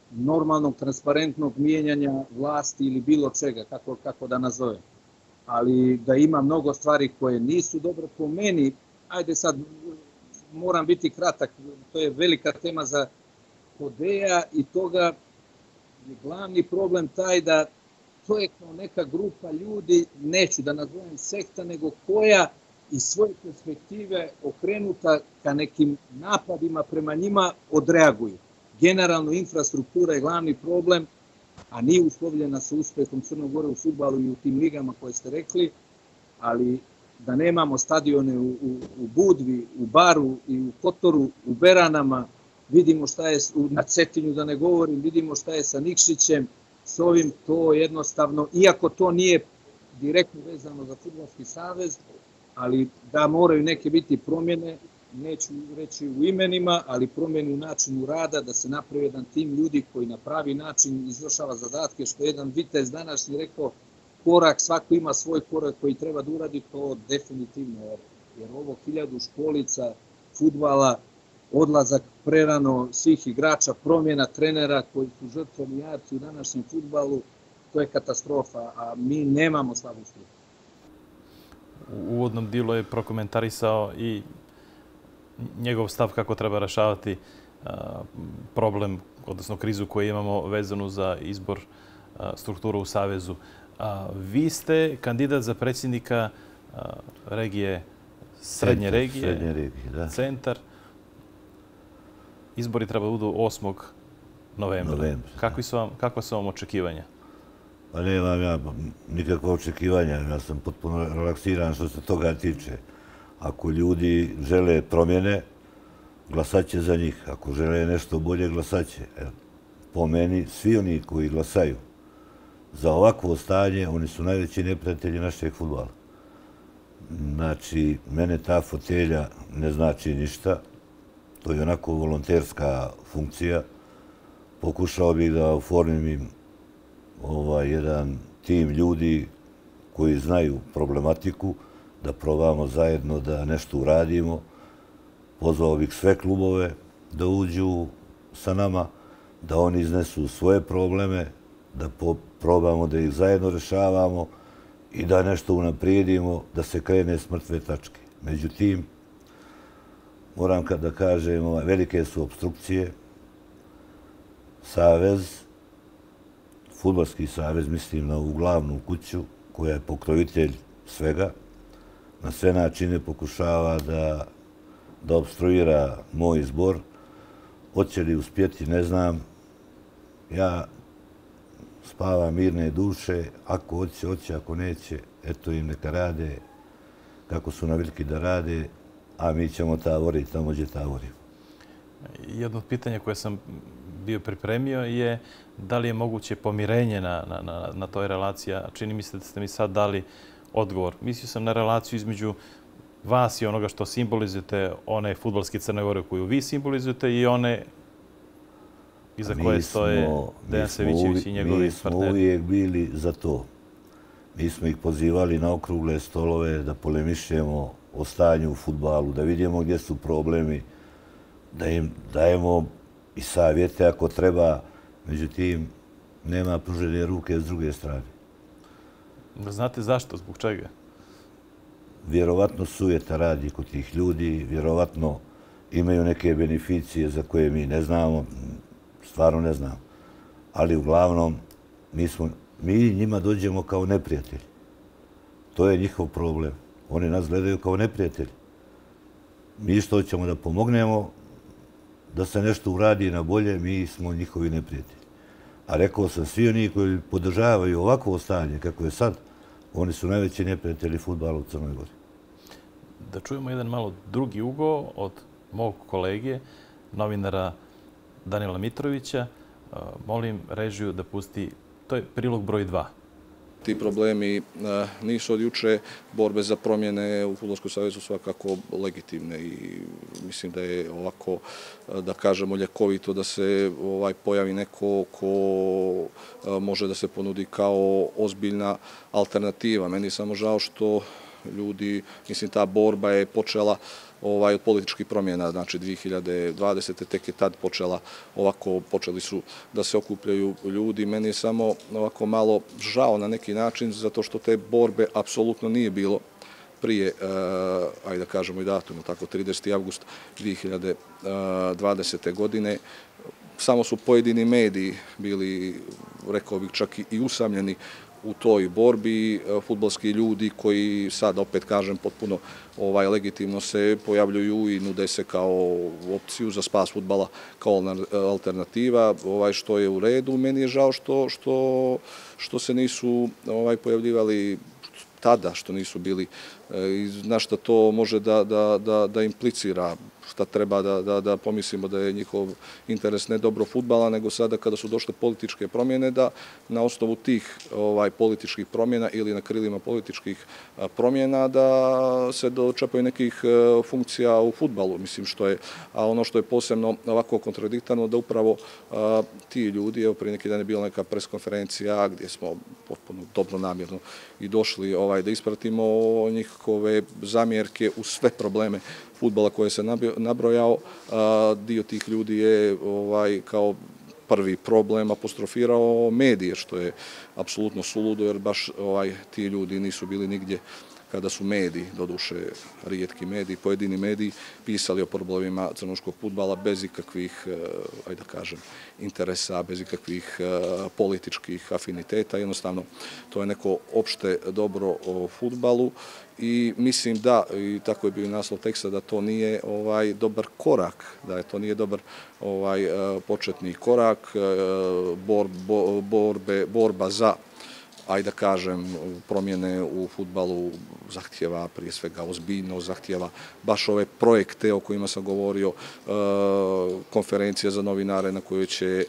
Speaker 5: normalnog, transparentnog mijenjanja vlasti ili bilo čega, kako da nazovem. Ali da ima mnogo stvari koje nisu dobre po meni, ajde sad, moram biti kratak, to je velika tema za Hodeja i toga je glavni problem taj da to je kao neka grupa ljudi, neću da nazovem sekta, nego koja iz svoje perspektive okrenuta ka nekim napadima prema njima odreaguju. Generalno, infrastruktura je glavni problem, a nije uslovljena sa uspehom Crne Gore u fudbalu i u tim ligama koje ste rekli, ali da nemamo stadione u Budvi, u Baru i u Kotoru, u Beranama, vidimo šta je na Cetinju, da ne govorim, vidimo šta je sa Nikšićem, s ovim to jednostavno, iako to nije direktno vezano za Fudbalski savez, ali da moraju neke biti promjene, neću reći u imenima, ali promjene u načinu rada, da se napravi jedan tim ljudi koji na pravi način izvršava zadatke, što je jedan vitez današnji rekao, korak, svako ima svoj korak koji treba da uradi, to definitivno, jer ovo 1000 školica, fudbala, odlazak prerano svih igrača, promjena trenera koji su žrtveni jarci u današnjem fudbalu, to je katastrofa, a mi nemamo slabu struku.
Speaker 2: U uvodnom dijelu je prokomentarisao i njegov stav kako treba rešavati problem, odnosno krizu koju imamo vezanu za izbor struktura u Savezu. Vi ste kandidat za predsjednika regije, srednje regije, centar. Izbori treba da budu 8. novembra. Kakva su vam očekivanja?
Speaker 3: Pa nemam ja nikakva očekivanja. Ja sam potpuno relaksiran što se toga tiče. Ako ljudi žele promjene, glasat će za njih. Ako žele nešto bolje, glasat će. Po meni, svi oni koji glasaju za ovakvo stanje, oni su najveći neprijatelji našeg fudbala. Znači, mene ta fotelja ne znači ništa. To je onako volonterska funkcija. Pokušao bih da oformim jedan tim ljudi koji znaju problematiku, da probamo zajedno da nešto uradimo. Pozvao bih sve klubove da uđu sa nama, da oni iznesu svoje probleme, da probamo da ih zajedno rešavamo i da nešto unaprijedimo, da se krene s mrtve tačke. Međutim, moram da kažem, velike su opstrukcije. Savez, Fudbalski savez, mislim na ovu glavnu kuću, koja je pokrovitelj svega, na sve načine pokušava da obstruira moj izbor. Hoće li uspjeti, ne znam. Ja spavam mirne duše. Ako hoće, hoće. Ako neće, eto im neka rade kako su navikli da rade, a mi ćemo tavoriti tamo gdje tavorimo.
Speaker 2: Jedno od pitanja koje sam bio pripremio je da li je moguće pomirenje na toj relaciji. Čini mi se da ste mi sad dali odgovor. Mislio sam na relaciju između vas i onoga što simbolizujete, one fudbalske Crne Gore koju vi simbolizujete i one iza koje stoje Dejan Savićević i njegovi partneri.
Speaker 3: Mi smo uvijek bili za to. Mi smo ih pozivali na okrugle stolove da polemišemo o stanju u fudbalu, da vidimo gdje su problemi, da im dajemo i savjete ako treba. Međutim, nema pružene ruke s druge strane.
Speaker 2: Znate zašto? Zbog čega?
Speaker 3: Vjerovatno sujeta radi kod tih ljudi, vjerovatno imaju neke beneficije za koje mi ne znamo, stvarno ne znam. Ali uglavnom, mi njima dođemo kao neprijatelji. To je njihov problem. Oni nas gledaju kao neprijatelji. Mi što ćemo da pomognemo, da se nešto uradi na bolje, mi smo njihovi neprijatelji. A rekao sam, svi oni koji podržavaju ovakvo stanje kako je sad, oni su najveći neprijatelji fudbala u Crnoj Gori.
Speaker 2: Da čujemo jedan malo drugi ugao od mog kolege, novinara Danila Mitrovića. Molim režiju da pusti, to je prilog broj 2.
Speaker 4: Ti problemi nisu od juče, borbe za promjene u Fudbalskom savezu svakako legitimne i mislim da je ovako, da kažemo, ljekovito da se pojavi neko ko može da se ponudi kao ozbiljna alternativa. Meni je samo žao što ljudi. Mislim, ta borba je počela od političkih promjena, znači 2020. tek je tad počela ovako, počeli su da se okupljaju ljudi. Meni je samo ovako malo žao na neki način, zato što te borbe apsolutno nije bilo prije, ajde da kažemo i datumu, tako 30. avgust 2020. godine. Samo su pojedini mediji bili, rekao bih, čak i usamljeni u toj borbi. Fudbalski ljudi koji sad, opet kažem, potpuno legitimno se pojavljuju i nude se kao opciju za spas fudbala, kao alternativa, što je u redu. Meni je žao što se nisu pojavljivali tada, što nisu bili, na šta to može da implicira, šta treba da pomislimo da je njihov interes ne dobro fudbala, nego sada kada su došle političke promjene, da na osnovu tih političkih promjena ili na krilima političkih promjena da se dočepaju nekih funkcija u fudbalu. Mislim, a ono što je posebno ovako kontradiktorno, da upravo ti ljudi, evo prije neki dan je bila neka preskonferencija gdje smo potpuno dobronamjerno i došli da ispratimo njihove zamjerke u sve probleme fudbala koje se nabrojao. Dio tih ljudi je kao prvi problem apostrofirao medije, što je apsolutno suludo, jer baš ti ljudi nisu bili nigdje kada su mediji, doduše rijetki mediji, pojedini mediji, pisali o problemima crnogorskog fudbala bez ikakvih, ajde da kažem, interesa, bez ikakvih političkih afiniteta. Jednostavno, to je neko opšte dobro o fudbalu i mislim da, i tako je bio naslov teksta, da to nije dobar korak, da to nije dobar početni korak, borba za, ajde da kažem, promjene u fudbalu zahtjeva prije svega ozbiljnost, zahtjeva baš ove projekte o kojima sam govorio, konferencije za novinare na kojoj će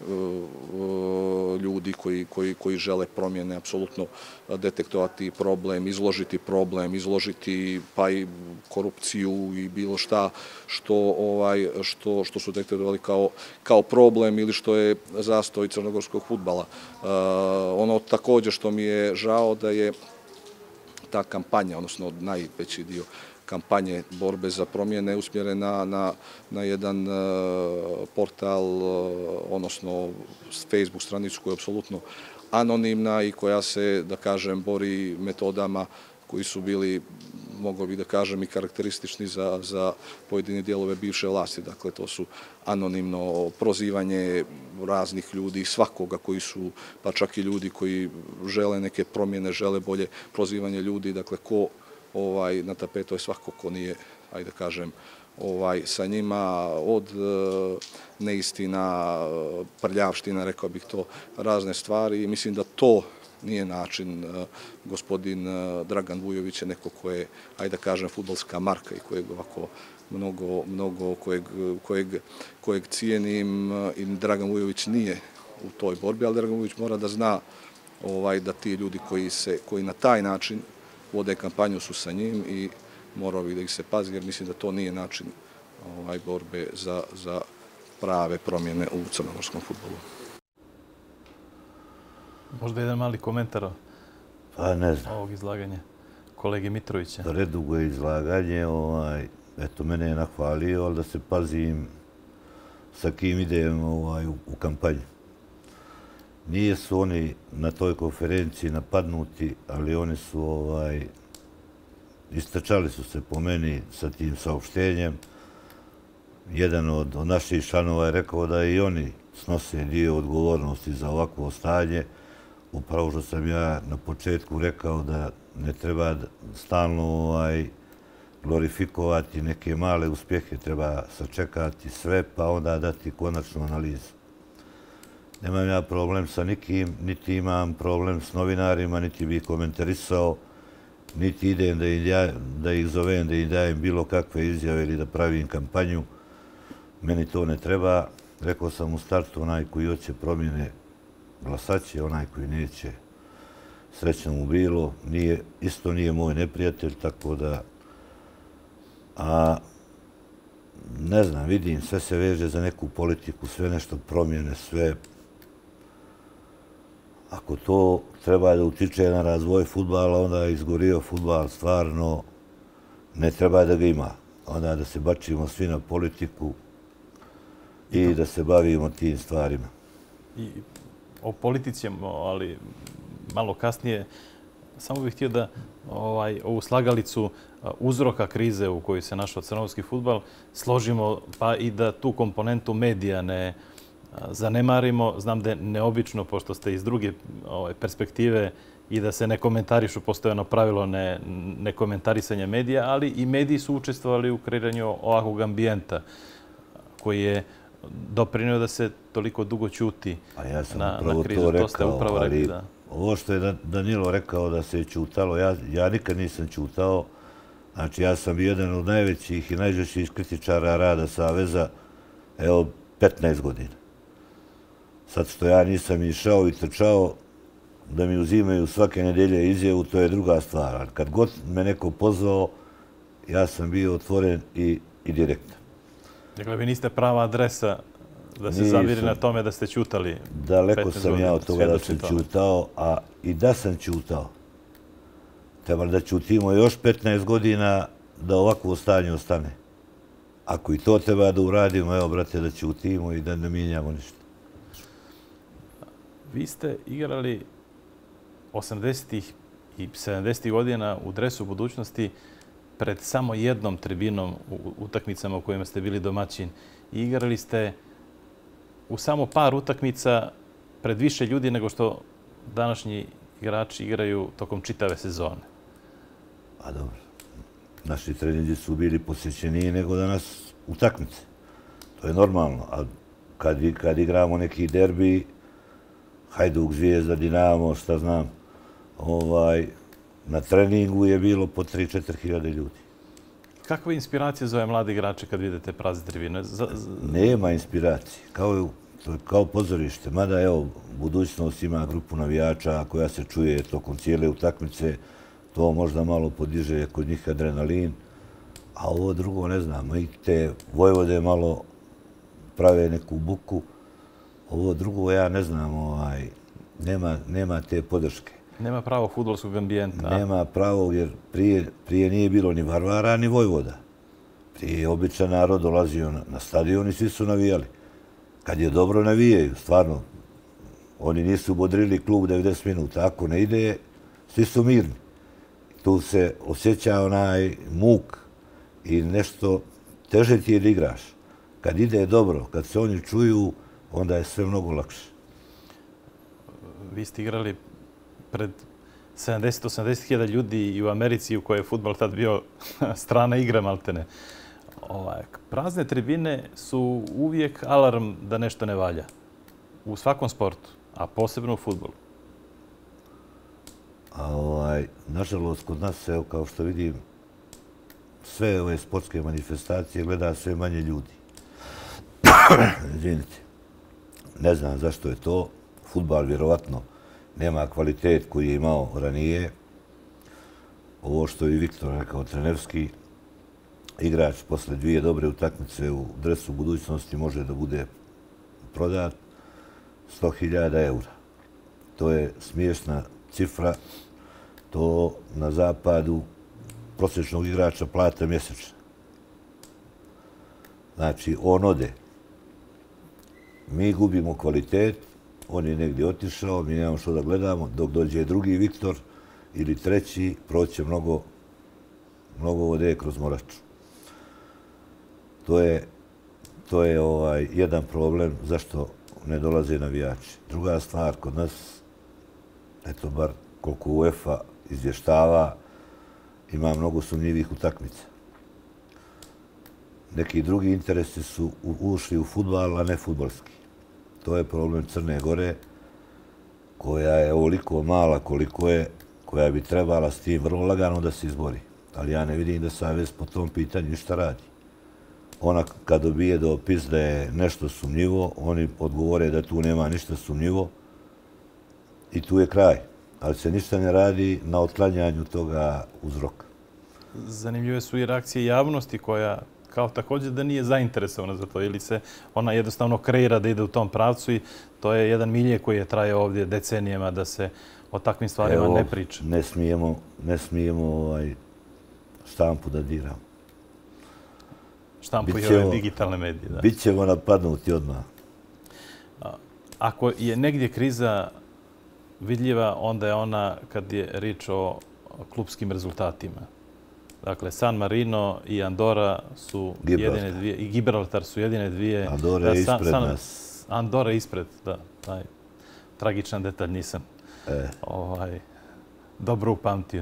Speaker 4: ljudi koji žele promjene apsolutno detektovati problem, izložiti pa i korupciju i bilo šta što su detektovali kao problem ili što je zastoj crnogorskog fudbala. Ono također što mi je žao da je ta kampanja, odnosno najveći dio kampanje borbe za promjene usmjerena na jedan portal, odnosno Facebook stranicu koja je apsolutno anonimna i koja se, da kažem, bori metodama koji su bili, mogao bih da kažem, i karakteristični za pojedine dijelove bivše vlasti. Dakle, to su anonimno prozivanje raznih ljudi, svakoga koji su, pa čak i ljudi koji žele neke promjene, žele bolje, prozivanje ljudi. Dakle, ko na tapetu je svako ko nije, ajde da kažem, sa njima, od neistina, prljavština, rekao bih to, razne stvari. I mislim da to nije način. Gospodin Dragan Vujović je neko ko je, ajde da kažem, fudbalska marka i kojeg ovako mnogo kojeg cijenim, i Dragan Vujović nije u toj borbi, ali Dragan Vujović mora da zna da ti ljudi koji na taj način vode kampanju su sa njim i morao bih da ih se pazi, jer mislim da to nije način borbe za prave promjene u crnogorskom fudbalu.
Speaker 2: Možda jedan mali komentar ovog izlaganja kolege Mitrovića.
Speaker 3: Predugo je izlaganje, eto, mene je nahvalio, ali da se pazim sa kim idem u kampanju. Nije su oni na toj konferenciji napadnuti, ali oni su istračali su se po meni sa tim saopštenjem. Jedan od naših članova je rekao da i oni snose dio odgovornosti za ovakvo stanje. Upravo što sam ja na početku rekao da ne treba stalno glorifikovati neke male uspjehe, treba sačekati sve pa onda dati konačnu analizu. Nemam ja problem sa nikim, niti imam problem s novinarima, niti bih komentarisao, niti idem da ih zovem, da im dajem bilo kakve izjave ili da pravim kampanju. Meni to ne treba. Rekao sam u startu, onaj koji hoće promjene glasaće, onaj koji neće, srećno mu bilo. Isto nije moj neprijatelj, tako da... Ne znam, vidim, sve se veže za neku politiku, sve nešto promjene, sve... Ako to treba da utiče na razvoj fudbala, onda je izgorio fudbal stvarno, ne treba da ga ima. Onda da se bačimo svi na politiku i da se bavimo tim stvarima.
Speaker 2: I o politici, ali malo kasnije, samo bih htio da ovu slagalicu uzroka krize u kojoj se našao crnogorski fudbal složimo, pa i da tu komponentu medija ne zanemarimo. Znam da je neobično, pošto ste iz druge perspektive, i da se ne komentarišu, postojano pravilo ne komentarisanja medija, ali i mediji su učestvovali u kreiranju ovakvog ambijenta koji je doprinio da se toliko dugo ćuti na krizu. To ste upravo rekli, da.
Speaker 3: Ovo što je Danilo rekao da se je ćutalo, ja nikad nisam ćutao. Znači, ja sam bio jedan od najvećih i najžešćih kritičara rada Saveza, evo, 15 godina. Sad što ja nisam išao i trčao da mi uzimaju svake nedelje izjavu, to je druga stvar. Kad god me neko pozvao, ja sam bio otvoren i direktan.
Speaker 2: Dakle, vi niste prava adresa da se zaviri na tome da ste ćutali.
Speaker 3: Daleko sam ja od toga da sam ćutao, a i da sam ćutao. Treba da ćutimo još 15 godina da ovakvo stanje ostane. Ako i to treba da uradimo, evo, brate, da ćutimo i da ne mijenjamo ništa.
Speaker 2: Vi ste igrali 80. i 70. godina u dresu budućnosti pred samo jednom tribinom u utakmicama u kojima ste bili domaćin. I igrali ste u samo par utakmica pred više ljudi nego što današnji igrači igraju tokom čitave sezone.
Speaker 3: A dobro. Naši treninzi su bili posjećeniji nego danas utakmice. To je normalno. A kad igramo neki derbi, Hajduk, Zvijezda, Dinamo, šta znam, na treningu je bilo po 3-4 hiljade ljudi.
Speaker 2: Kakva je inspiracija za ove mlade igrače kad vidite prazne tribine?
Speaker 3: Nema inspiracije. Kao pozorište. Mada, evo, budućnost ima grupu navijača koja se čuje tokom cijele utakmice. To možda malo podiže kod njih adrenalin. A ovo drugo, ne znam, i te Vojvode malo prave neku buku. Ovo drugo, ja ne znam, nema te podrške.
Speaker 2: Nema pravog fudbalskog ambijenta.
Speaker 3: Nema pravog, jer prije nije bilo ni Varvara, ni Vojvoda. Prije je običan narod dolazio na stadion i svi su navijali. Kad je dobro, navijaju, stvarno. Oni nisu bodrili klub 90 minuta. Ako ne ide, svi su mirni. Tu se osjeća onaj muk i nešto teže ti je da igraš. Kad ide dobro, kad se oni čuju, onda je sve mnogo lakše.
Speaker 2: Vi ste igrali pred 70-80 hiljada ljudi i u Americi u kojoj je fudbal tad bio strana igra maltene. Prazne tribine su uvijek alarm da nešto ne valja. U svakom sportu, a posebno u fudbalu.
Speaker 3: Nažalost, kod nas, evo, kao što vidim, sve ove sportske manifestacije gleda sve manje ljudi. Izvinite. Ne znam zašto je to. Fudbal vjerovatno nema kvalitet koji je imao ranije. Ovo što je i Viktor rekao, trenerski igrač posle 2 dobre utakmice u dresu budućnosti može da bude prodat 100.000 eura. To je smiješna cifra. To na zapadu prosječnog igrača plata mjesečno. Znači, on ode. Mi gubimo kvalitet, on je negdje otišao, mi nemamo što da gledamo, dok dođe drugi Viktor ili treći, proće mnogo vode kroz Moraču. To je jedan problem zašto ne dolaze navijači. Druga stvar, kod nas, eto bar koliko UEFA izvještava, ima mnogo sumnjivih utakmica. Neki drugi interesi su ušli u fudbal, a ne fudbalski. To je problem Crne Gore, koja je ovoliko mala koliko je, koja bi trebala s tim vrlo lagano da se izbori. Ali ja ne vidim da Savez po tom pitanju ništa radi. Ona kad dobije dopis da je nešto sumnjivo, oni odgovore da tu nema ništa sumnjivo i tu je kraj. Ali se ništa ne radi na otklanjanju toga uzroka.
Speaker 2: Zanimljive su i reakcije javnosti koja kao također da nije zainteresovana za to ili se ona jednostavno kreira da ide u tom pravcu i to je jedan milje koji je trajao ovdje decenijama da se o takvim stvarima ne priča.
Speaker 3: Ne smijemo štampu da diramo.
Speaker 2: Štampu i ove digitalne medije.
Speaker 3: Bićemo napadnuti odmah.
Speaker 2: Ako je negdje kriza vidljiva, onda je ona kad je riječ o klupskim rezultatima. Dakle, San Marino i Andorra su jedine dvije, i Gibraltar su jedine dvije.
Speaker 3: Andorra je ispred nas.
Speaker 2: Andorra je ispred, da. Taj tragičan detalj nisam dobro upamtio.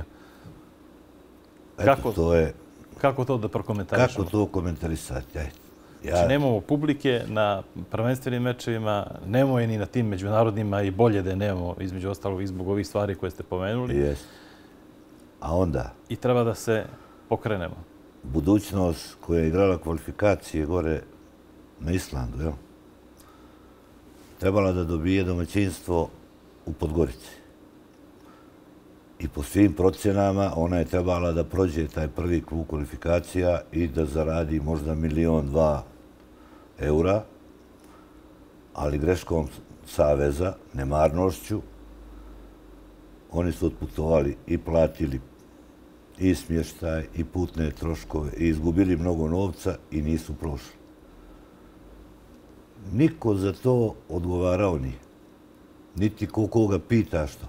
Speaker 2: Kako to da prokomentarišemo?
Speaker 3: Kako to komentarisati?
Speaker 2: Znači, nemamo publike na prvenstvenim mečevima, nemamo je ni na tim međunarodnima i bolje da je nemamo, između ostalog, i zbog ovih stvari koje ste pomenuli.
Speaker 3: Jest. A onda?
Speaker 2: I treba da se pokrenemo.
Speaker 3: Budućnost koja je igrala kvalifikacije gore na Islandu, trebala da dobije domaćinstvo u Podgorici. I po svim procjenama ona je trebala da prođe taj prvi krug kvalifikacija i da zaradi možda 1.000.000-2 eura, ali greškom Saveza, nemarnošću, oni su otputovali i platili i smještaj, i putne troškove, i izgubili mnogo novca i nisu prošli. Niko za to odgovarao nije. Niti koga pita što.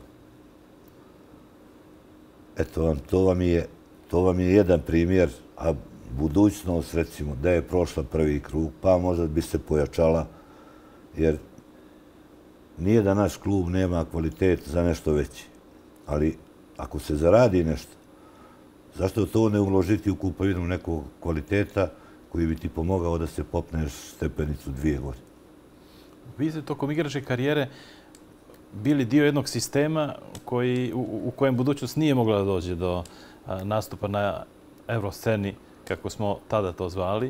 Speaker 3: Eto, to vam je jedan primjer, a budućnost, recimo, da je prošla prvi krug, pa možda bi se pojačala, jer nije da naš klub nema kvalitet za nešto veći. Ali ako se zaradi nešto, zašto to ne uložiti u kupovinu nekog kvaliteta koji bi ti pomogao da se popneš stepenicu 2 godine?
Speaker 2: Vi ste tokom igračke karijere bili dio jednog sistema u kojem budućnost nije mogla da dođe do nastupa na evrosceni, kako smo tada to zvali.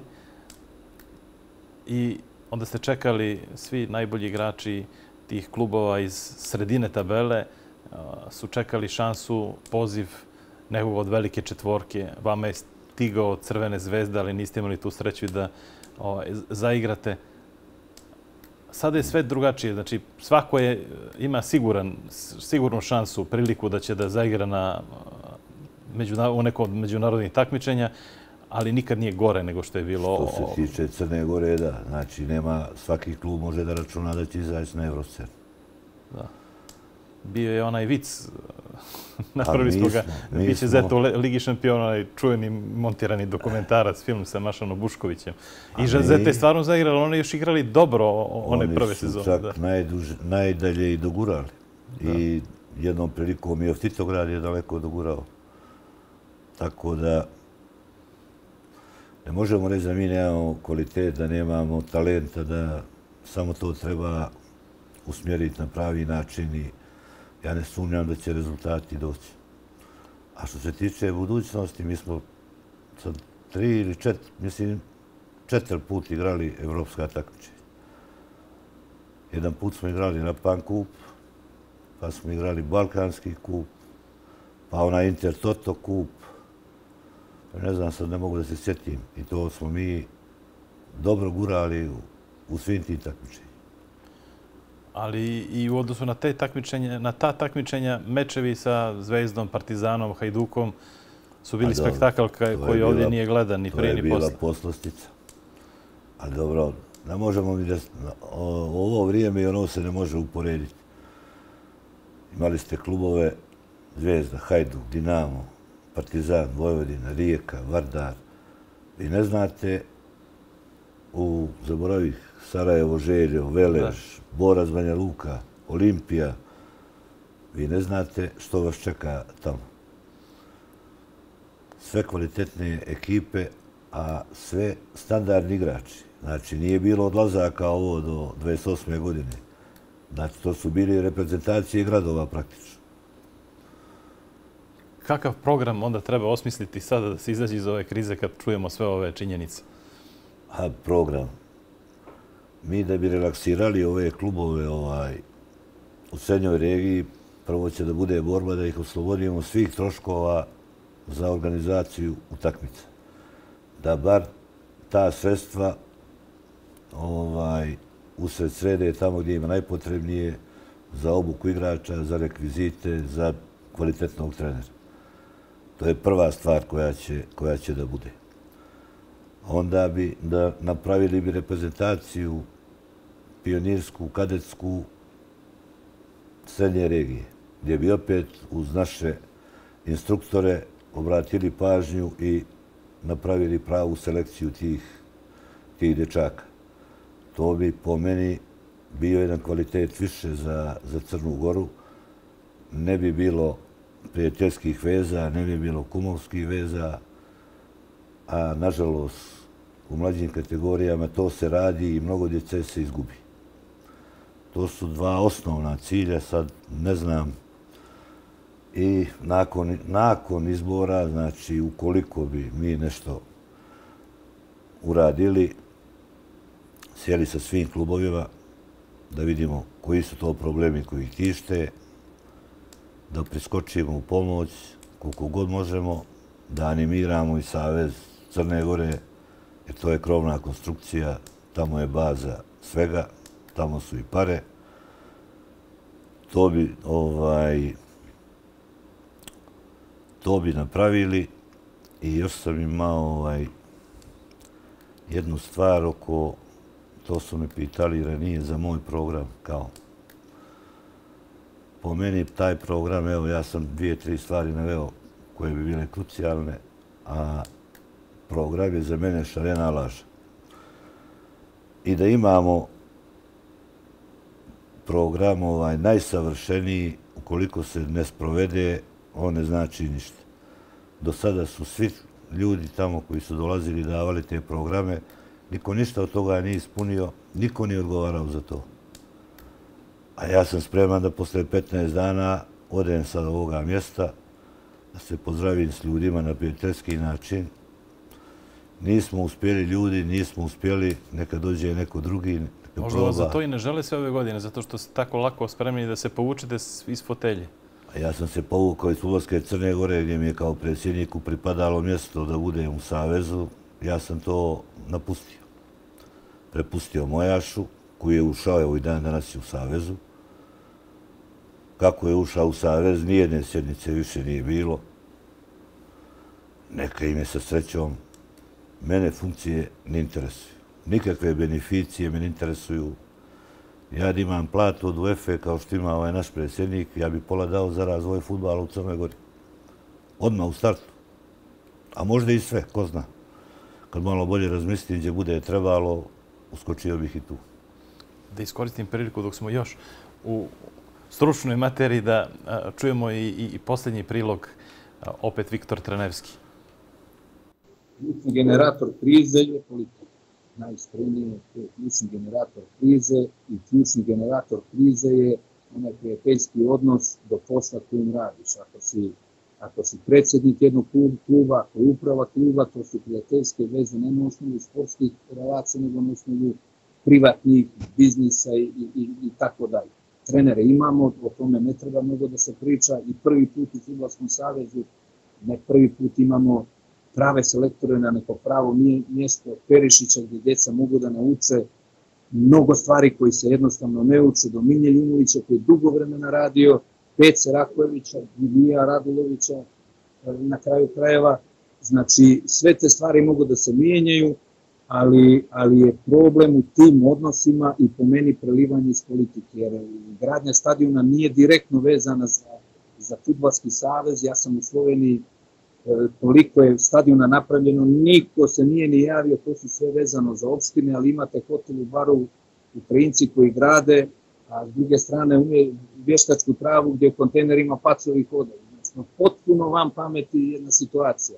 Speaker 2: I onda ste čekali svi najbolji igrači tih klubova iz sredine tabele, su čekali šansu, poziv nekog od velike četvorke. Vama je stigao od Crvene zvezde, ali niste imali tu sreću da zaigrate. Sada je sve drugačije. Znači, svako ima sigurnu šansu, priliku da će da zaigra u neko od međunarodnih takmičenja, ali nikad nije gore nego što je bilo.
Speaker 3: Što se tiče Crne Gore, da. Znači, svaki klub može da računa da će izaći na Evroscenu.
Speaker 2: Da. Bio je onaj vic, napravili smo ga, biće zeto u Ligi šampiona, onaj čuveni montirani dokumentarac, film sa Mašanom Buškovićem. I Zeta je stvarno zaigrala, oni još igrali dobro one prve sezone.
Speaker 3: Oni su čak najdalje i dogurali. I jednom prilikom i Titograd je daleko dogurao. Tako da ne možemo reći da mi nemamo kvalitet, da nemamo talenta, da samo to treba usmjeriti na pravi način i ja ne sumnjam da će rezultati doći. A što se tiče budućnosti, mi smo sad 3 ili 4, mislim, 4 put igrali evropska takmičenja. Jedan put smo igrali na Pan kup, pa smo igrali Balkanski kup, pa onaj Intertoto kup. Ne znam, sad ne mogu da se sjetim. I to smo mi dobro gurali u svim tim takmičenjima.
Speaker 2: Ali i u odnosu na ta takmičenja, mečevi sa Zvezdom, Partizanom, Hajdukom su bili spektakl koji ovdje nije gledan ni prije ni posle.
Speaker 3: To je bila poslastica. Ali dobro, ne možemo mi da... Ovo vrijeme i ono se ne može uporediti. Imali ste klubove Zvezda, Hajduk, Dinamo, Partizan, Vojvodina, Rijeka, Vardar. Vi ne znate u zaboravih Sarajevo, Željevo, Velež, Borac, Banja Luka, Olimpija. Vi ne znate što vas čeka tamo. Sve kvalitetne ekipe, a sve standardni igrači. Znači, nije bilo odlazaka ovo do 28. godine. Znači, to su bili reprezentacije gradova praktično.
Speaker 2: Kakav program onda treba osmisliti sada da se izađe iz ove krize kad čujemo sve ove činjenice?
Speaker 3: Program. Mi da bi relaksirali ove klubove u srednjoj regiji, prvo će da bude borba da ih oslobodimo svih troškova za organizaciju utakmica. Da bar ta sredstva usred srede tamo gdje ima najpotrebnije za obuku igrača, za rekvizite, za kvalitetnog trenera. To je prva stvar koja će da bude. Onda bi napravili bi reprezentaciju pionirsku, kadetsku, srednje regije, gdje bi opet uz naše instruktore obratili pažnju i napravili pravu selekciju tih dječaka. To bi po meni bio jedan kvalitet više za Crnu Goru. Ne bi bilo prijateljskih veza, ne bi bilo kumovskih veza, a nažalost u mlađim kategorijama to se radi i mnogo djece se izgubi. To su dva osnovna cilja, sad ne znam. I nakon izbora, znači ukoliko bi mi nešto uradili, sjeli sa svim klubovima, da vidimo koji su to problemi koji ih tište, da priskočimo u pomoć koliko god možemo, da animiramo i Savez Crne Gore, jer to je krovna konstrukcija, tamo je baza svega, tamo su i pare. To bi napravili i još sam imao jednu stvar oko, to su me pitali ranije za moj program, kao po meni taj program, evo ja sam 2-3 stvari naveo koje bi bile krucijalne, a program je za mene šarena laža. I da imamo program najsavršeniji, ukoliko se ne sprovede, on ne znači ništa. Do sada su svi ljudi tamo koji su dolazili davali te programe, niko ništa od toga nije ispunio, niko nije odgovarao za to. A ja sam spreman da posle 15 dana odem sa ovoga mjesta, da se pozdravim s ljudima na prijateljski način. Nismo uspjeli ljudi, nismo uspjeli, neka dođe neko drugi.
Speaker 2: Možda vas za to i ne žele sve ove godine, zato što ste tako lako spremni da se povučete iz fotelje.
Speaker 3: Ja sam se povukao iz Fudbalske Crne Gore, gdje mi je kao predsjedniku pripadalo mjesto da budem u Savezu. Ja sam to napustio. Prepustio Mojašu, koji je ušao, evo i dan danas u Savezu. Kako je ušao u Savez, nijedne sjednice više nije bilo. Neka im je sa srećom. Mene funkcije ne interesuju. Nikakve beneficije me ne interesuju. Ja da imam platu od UEFA kao što ima ovaj naš predsjednik, ja bi pola dao za razvoj fudbala u Crnoj Gori. Odmah u startu. A možda i sve, ko zna. Kad malo bolje razmislim gdje bude trebalo, uskočio bih i tu.
Speaker 2: Da iskoristim priliku dok smo još u stručnoj materiji da čujemo i posljednji prilog, opet Viktor Trenevski.
Speaker 5: Ključni generator krize je politika. Najiskrenije, to je ključni generator krize i ključni generator krize je onaj prijateljski odnos do posla kojim radiš. Ako si predsjednik jednog kluba, ako je uprava kluba, to su prijateljske veze ne na osnovu sportskih relacija, nego na osnovu privatnih biznisa i tako dalje. Trenere imamo, o tome ne treba mnogo da se priča i prvi put u Fudbalskom savezu, ne prvi put imamo prave selektore na neko pravo mjesto Perišića gdje djeca mogu da nauče mnogo stvari koji se jednostavno ne uče, do Minje Ljumovića koji je dugo vremena radio, Pece Rakojevića, Divija Radulovića, na kraju krajeva. Znači, sve te stvari mogu da se mijenjaju, ali je problem u tim odnosima i po meni prelivanje iz politike, jer gradnja stadiona nije direktno vezana za Fudbalski savez. Ja sam u Sloveniji, toliko je stadiona napravljeno, niko se nije ni javio, to su sve vezano za opštine, ali imate hotel u Baru Ukrajinci koji grade, a s druge strane vještačku travu gdje u kontejnerima pacovi hodaju. Znači, potpuno vam pameti jedna situacija.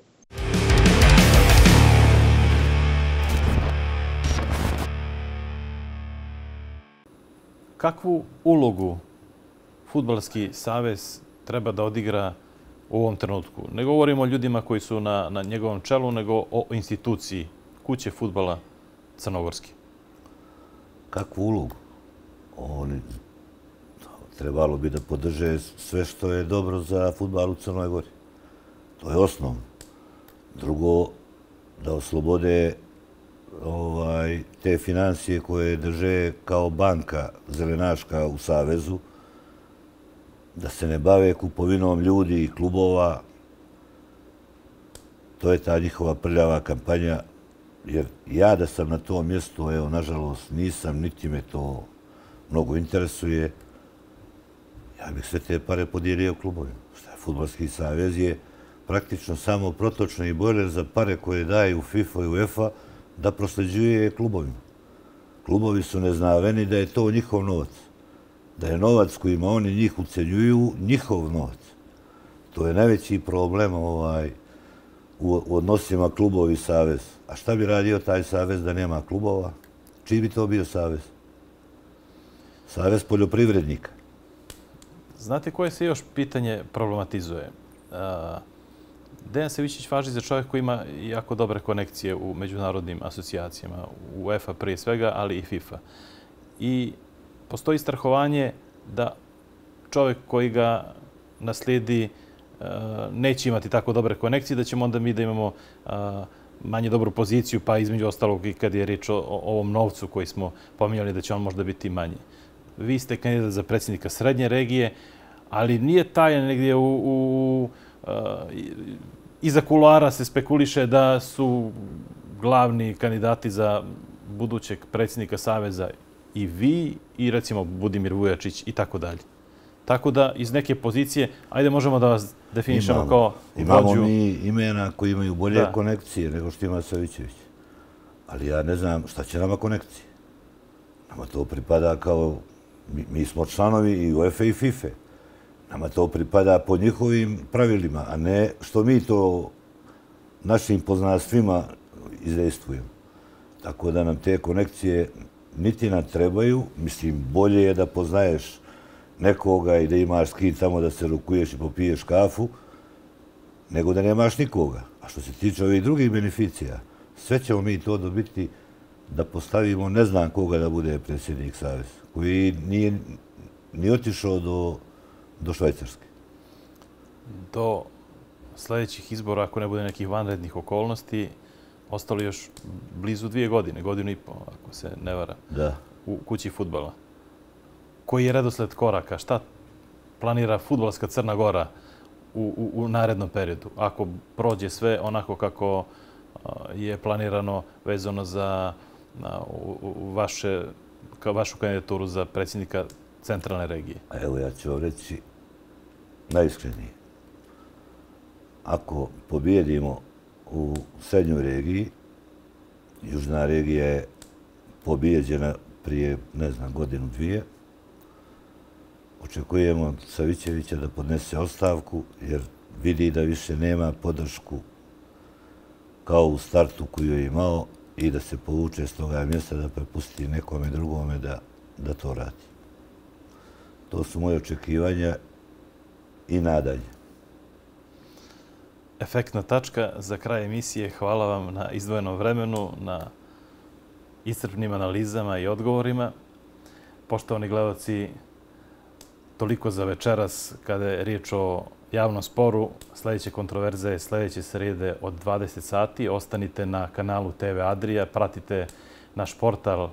Speaker 2: Kakvu ulogu Fudbalski savez treba da odigra u ovom trenutku? Ne govorimo o ljudima koji su na njegovom čelu, nego o instituciji kuće fudbala crnogorski.
Speaker 3: Kakvu ulogu? Oni trebalo bi da podrže sve što je dobro za fudbal u Crnoj Gori. To je osnovno. Drugo, da oslobode te financije koje drže kao banka zelenaška u Savezu, da se ne bave kupovinom ljudi i klubova. To je ta njihova prljava kampanja, jer ja da sam na tom mjestu, evo, nažalost, nisam, niti me to mnogo interesuje, ja bih sve te pare podijelio klubovima. Fudbalski savez je praktično samo protočni bojler za pare koje daju FIFA i UEFA da prosljeđuje klubovima. Klubovi su neznaveni da je to njihov novac. Da je novac kojima oni njih ucenjuju njihov novac. To je najveći problem u odnosima klubovi i savez. A šta bi radio taj savez da nema klubova? Čiji bi to bio savez? Savez poljoprivrednika.
Speaker 2: Znate koje se još pitanje problematizuje? Dejan Savićević važi za čovjek koji ima jako dobre konekcije u međunarodnim asocijacijama, u UEFA prije svega, ali i FIFA. I postoji strahovanje da čovjek koji ga naslijedi neće imati tako dobre konekcije, da ćemo onda mi da imamo manje dobru poziciju, pa između ostalog i kad je riječ o ovom novcu koji smo pominjali da će on možda biti manji. Vi ste kandidat za predsjednika srednje regije, ali nije tajna negdje iza kuloara se spekuliše da su glavni kandidati za budućeg predsjednika Saveza i vi i recimo Budimir Vujačić i tako dalje. Tako da iz neke pozicije, ajde možemo da vas definišemo kao vođu.
Speaker 3: Imamo mi imena koji imaju bolje konekcije nego što ima Savićević. Ali ja ne znam šta će nama konekcije. Nama to pripada kao, mi smo članovi i UEFA i FIFA. Nama to pripada po njihovim pravilima, a ne što mi to našim poznanstvima izdejstvujemo. Tako da nam te konekcije niti nam trebaju. Mislim, bolje je da poznaješ nekoga i da imaš s kim tamo da se rukuješ i popiješ kafu, nego da nemaš nikoga. A što se tiče ovih drugih beneficija, sve ćemo mi to dobiti da postavimo ne znam koga da bude predsjednik Saveza, koji nije ni otišao do Švajcarske.
Speaker 2: Do sljedećih izbora, ako ne bude nekih vanrednih okolnosti, ostalo još blizu 2 godine, 1,5 godinu, ako se ne vara, u kući fudbala. Koji je redosled koraka? Šta planira fudbalska Crna Gora u narednom periodu? Ako prođe sve onako kako je planirano vezano za vašu kandidaturu za predsjednika centralne regije?
Speaker 3: Evo, ja ću vam reći najiskrenije. Ako pobijedimo u srednjoj regiji, južna regija je pobijeđena prije, ne znam, 1-2 godine, očekujemo Savićevića da podnese ostavku jer vidi da više nema podršku kao u startu koju je imao i da se povuče s toga mjesta da prepusti nekome drugome da to radi. To su moje očekivanja i nadalje.
Speaker 2: Efektna tačka za kraj emisije. Hvala vam na izdvojenom vremenu, na iscrpnim analizama i odgovorima. Poštovani gledalci, toliko za večeras kada je riječ o javnom sporu. Sljedeće kontroverze je sljedeće srijede od 20 sati. Ostanite na kanalu TV Adria, pratite naš portal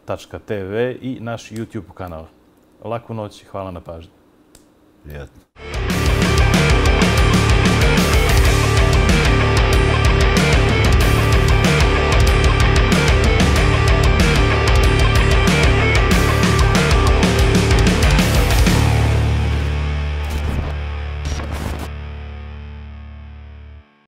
Speaker 2: adria.tv i naš YouTube kanal. Laku noć i hvala na pažnji.
Speaker 3: Prijatno.